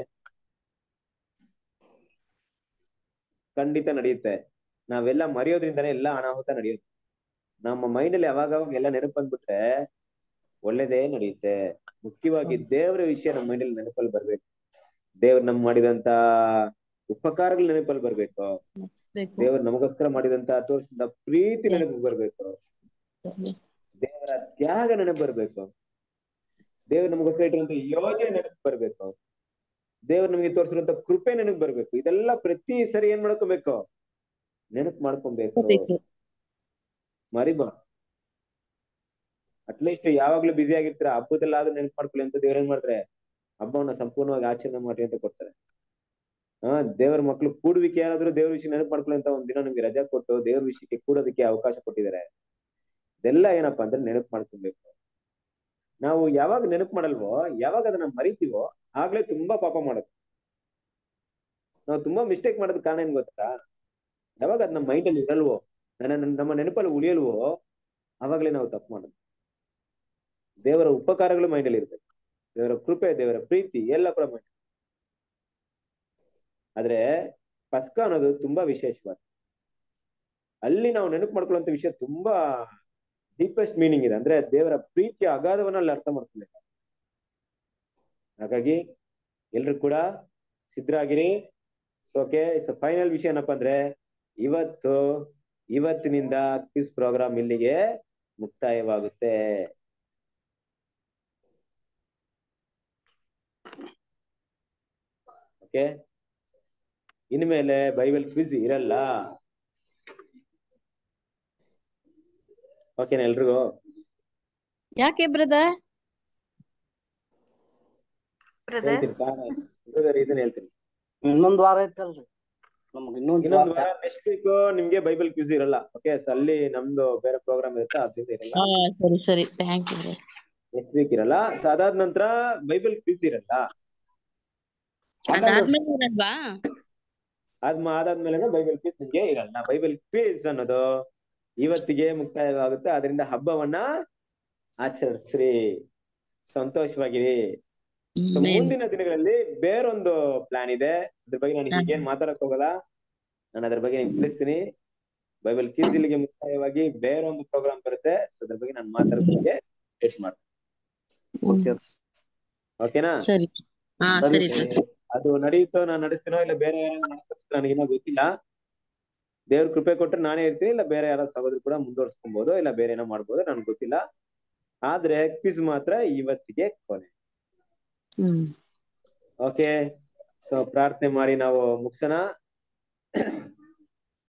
ಖಂಡಿತ ನಡೆಯುತ್ತೆ. ನಾವೆಲ್ಲ ಮರೆಯೋದ್ರಿಂದಾನೇ ಎಲ್ಲ ಅನಾಹುತ ನಡೆಯುತ್ತೆ. ನಮ್ಮ ಮೈಂಡ್ ಅಲ್ಲಿ ಯಾವಾಗ ಎಲ್ಲ ನೆನಪು ಬಂದ್ಬಿಟ್ರೆ ಒಳ್ಳೇದೇ ನಡೆಯುತ್ತೆ. ಮುಖ್ಯವಾಗಿ ದೇವರ ವಿಷಯ ನಮ್ಮ ಮೈಂಡಲ್ಲಿ ನೆನಪಲ್ಲಿ ಬರ್ಬೇಕು, ದೇವ್ರು ನಮ್ಗೆ ಮಾಡಿದಂತ ಉಪಕಾರಗಳು ನೆನಪಲ್ಲಿ ಬರ್ಬೇಕು, ದೇವ್ರು ನಮಗೋಸ್ಕರ ಮಾಡಿದಂತ ತೋರಿಸಿದ ಪ್ರೀತಿ ನೆನಪು ಬರ್ಬೇಕು, ದೇವರ ತ್ಯಾಗ ನೆನಪು ಬರ್ಬೇಕು, ದೇವ್ರು ನಮಗೋಸ್ಕರ ಇಟ್ಟಿರುವಂತ ಯೋಜನೆ ನೆನಪು ಬರ್ಬೇಕು, ದೇವ್ರು ನಮಗೆ ತೋರಿಸಿರುವಂತ ಕೃಪೆ ನೆನಪು ಬರ್ಬೇಕು. ಇದೆಲ್ಲ ಪ್ರತಿ ಸರಿ ಏನ್ ಮಾಡ್ಕೊಬೇಕು? ನೆನಪು ಮಾಡ್ಕೊಬೇಕು, ಮರಿಬಾರ್ದು. ಅಟ್ಲೀಸ್ಟ್ ಯಾವಾಗ್ಲೂ ಬ್ಯುಸಿ ಆಗಿರ್ತೀರ, ಹಬ್ಬದಲ್ಲಾದ್ರೂ ನೆನಪು ಮಾಡ್ಕೊಳ್ಳಿ ಅಂತ ದೇವ್ರ ಏನ್ ಮಾಡ್ತಾರೆ? ಹಬ್ಬವನ್ನ ಸಂಪೂರ್ಣವಾಗಿ ಆಚರಣೆ ಮಾಡಿ ಅಂತ ಕೊಡ್ತಾರೆ. ದೇವರ ಮಕ್ಳು ಕೂಡುವಿಕೆ ಏನಾದ್ರು ದೇವ್ರ ವಿಷಯ ನೆನಪು ಮಾಡ್ಕೊಳ್ಳಿ ಅಂತ ಒಂದ್ ದಿನ ನಿಮ್ಗೆ ರಜಾ ಕೊಟ್ಟು ದೇವ್ರ ವಿಷಯಕ್ಕೆ ಕೂಡೋದಕ್ಕೆ ಅವಕಾಶ ಕೊಟ್ಟಿದ್ದಾರೆ. ಇದೆಲ್ಲ ಏನಪ್ಪಾ ಅಂದ್ರೆ ನೆನಪು ಮಾಡ್ಕೊಬೇಕು. ನಾವು ಯಾವಾಗ ನೆನಪು ಮಾಡಲ್ವೋ, ಯಾವಾಗ ಅದನ್ನ ಮರಿತೀವೋ ಆಗ್ಲೇ ತುಂಬಾ ಪಾಪ ಮಾಡೋದು. ನಾವು ತುಂಬಾ ಮಿಸ್ಟೇಕ್ ಮಾಡೋದಕ್ಕೆ ಕಾರಣ ಏನ್ ಗೊತ್ತಾ? ಯಾವಾಗ ಅದ್ ನಮ್ಮ ಮೈಂಡ್ ಅಲ್ಲಿ ಇರಲ್ವೋ, ನಮ್ಮ ನೆನಪಲ್ಲಿ ಉಳಿಯಲ್ವೋ, ಅವಾಗ್ಲೇ ನಾವು ತಪ್ಪು ಮಾಡೋದು. ದೇವರ ಉಪಕಾರಗಳು ಮೈಂಡಲ್ಲಿ ಇರ್ತದೆ, ದೇವರ ಕೃಪೆ, ದೇವರ ಪ್ರೀತಿ ಎಲ್ಲ ಕೂಡ ಮೈಂಡ್. ಆದ್ರೆ ಪಸ್ಕ ಅನ್ನೋದು ತುಂಬಾ ವಿಶೇಷವಾದ, ಅಲ್ಲಿ ನಾವು ನೆನಪು ಮಾಡ್ಕೊಳ್ಳುವಂತ ವಿಷಯ ತುಂಬಾ ಡೀಪೆಸ್ಟ್ ಮೀನಿಂಗ್ ಇದೆ. ಅಂದ್ರೆ ದೇವರ ಪ್ರೀತಿಯ ಅಗಾಧವನ್ನ ಅಲ್ಲಿ ಅರ್ಥ ಮಾಡ್ಕೊಳ್ಬೇಕು. ಹಾಗಾಗಿ ಎಲ್ರು ಕೂಡ ಸಿದ್ಧರಾಗಿರಿ. ಓಕೆ, ಫೈನಲ್ ವಿಷಯ ಏನಪ್ಪಾ ಅಂದ್ರೆ ಇವತ್ತಿನಿಂದ ಕ್ವಿಜ್ ಪ್ರೋಗ್ರಾಮ್ ಇಲ್ಲಿಗೆ ಮುಕ್ತಾಯವಾಗುತ್ತೆ. ಓಕೆ, ಇನ್ಮೇಲೆ ಬೈಬಲ್ ಕ್ವಿಜ್ ಇರಲ್ಲ. ಓಕೆನಾ ಎಲ್ರಿಗೂ? ಯಾಕೆ ಬ್ರದರ್? ಹೇಳ್ತೀನಿ ಕಾರಣ, ರೀಸನ್ ಹೇಳ್ತೀನಿ. ಇನ್ನೊಂದ್ ವಾರ ಐತಲ್ರಿ ನಮ್ಗೆ, ಇನ್ನೊಂದು ವಾರ ನೆಕ್ಸ್ಟ್ ವೀಕ್ ನಿಮ್ಗೆ ಬೈಬಲ್ ಕ್ವಿಜ್ ಇರಲ್ಲ. ಓಕೆ, ಸೊ ಅಲ್ಲಿ ನಮ್ದು ಬೇರೆ ಪ್ರೋಗ್ರಾಮ್ ಇರುತ್ತೆ, ಅದ್ರಿಂದ ಇರಲ್ಲ. ಸರಿ ಸರಿ, ಥ್ಯಾಂಕ್ ಯು. ನೆಕ್ಸ್ಟ್ ವೀಕ್ ಇರಲ್ಲ. ಸೊ ಅದಾದ ನಂತರ ಬೈಬಲ್ ಕ್ವಿಜ್ ಇರಲ್ಲ. ಅದಾದ್ಮೇಲೆ ಇರಲ್ವಾ? ಅದಾದ್ಮೇಲೆ ಬೈಬಲ್ ಕ್ವಿಜ್ ನಿಮ್ಗೆ ಇರಲ್ಲ. ಬೈಬಲ್ ಕ್ವಿಜ್ ಅನ್ನೋದು ಇವತ್ತಿಗೆ ಮುಕ್ತಾಯವಾಗುತ್ತೆ. ಅದರಿಂದ ಹಬ್ಬವನ್ನ ಆಚರಿಸ್ರಿ, ಸಂತೋಷವಾಗಿರಿ. ಮುಂದಿನ ದಿನಗಳಲ್ಲಿ ಬೇರೊಂದು ಪ್ಲಾನ್ ಇದೆ, ಅದ್ರ ಬಗ್ಗೆ ನಾನು ಈಗೇನ್ ಮಾತಾಡಕ್ ಹೋಗಲ್ಲ. ನಾನು ಅದ್ರ ಬಗ್ಗೆ ನಿಮ್ಗೆ ತಿಳಿಸ್ತೀನಿ. ಬೈಬಲ್ ಕ್ವಿಜ್ ಇಲ್ಲಿಗೆ ಮುಕ್ತಾಯವಾಗಿ ಬೇರೊಂದು ಪ್ರೋಗ್ರಾಮ್ ಬರುತ್ತೆ, ಅದ್ರ ಬಗ್ಗೆ ನಾನು ಮಾತಾಡೋದಕ್ಕೆ ಟೆಸ್ಟ್ ಮಾಡ್ತೀನಿ. ಓಕೆನಾ? ಅದು ನಡೆಯುತ್ತೋ, ನಾನು ನಡೆಸ್ತೀನೋ ಇಲ್ಲ ಬೇರೆ ಯಾರು ನಡೆಸ್ತೀನೋ ನನಗಿನ್ನ ಗೊತ್ತಿಲ್ಲ. ದೇವ್ರ ಕೃಪೆ ಕೊಟ್ರೆ ನಾನೇ ಇರ್ತೀನಿ, ಇಲ್ಲ ಬೇರೆ ಯಾರೋ ಸಹೋದರ ಕೂಡ ಮುಂದುವರ್ಸ್ಕೊಬಹುದು, ಇಲ್ಲ ಬೇರೆ ಏನೋ ಮಾಡ್ಬೋದು, ನನ್ಗೆ ಗೊತ್ತಿಲ್ಲ. ಆದ್ರೆ ಕ್ವಿಜ್ ಮಾತ್ರ ಇವತ್ತಿಗೆ ಕೊನೆ. ಓಕೆ, ಸೊ ಪ್ರಾರ್ಥನೆ ಮಾಡಿ ನಾವು ಮುಗಿಸೋಣ.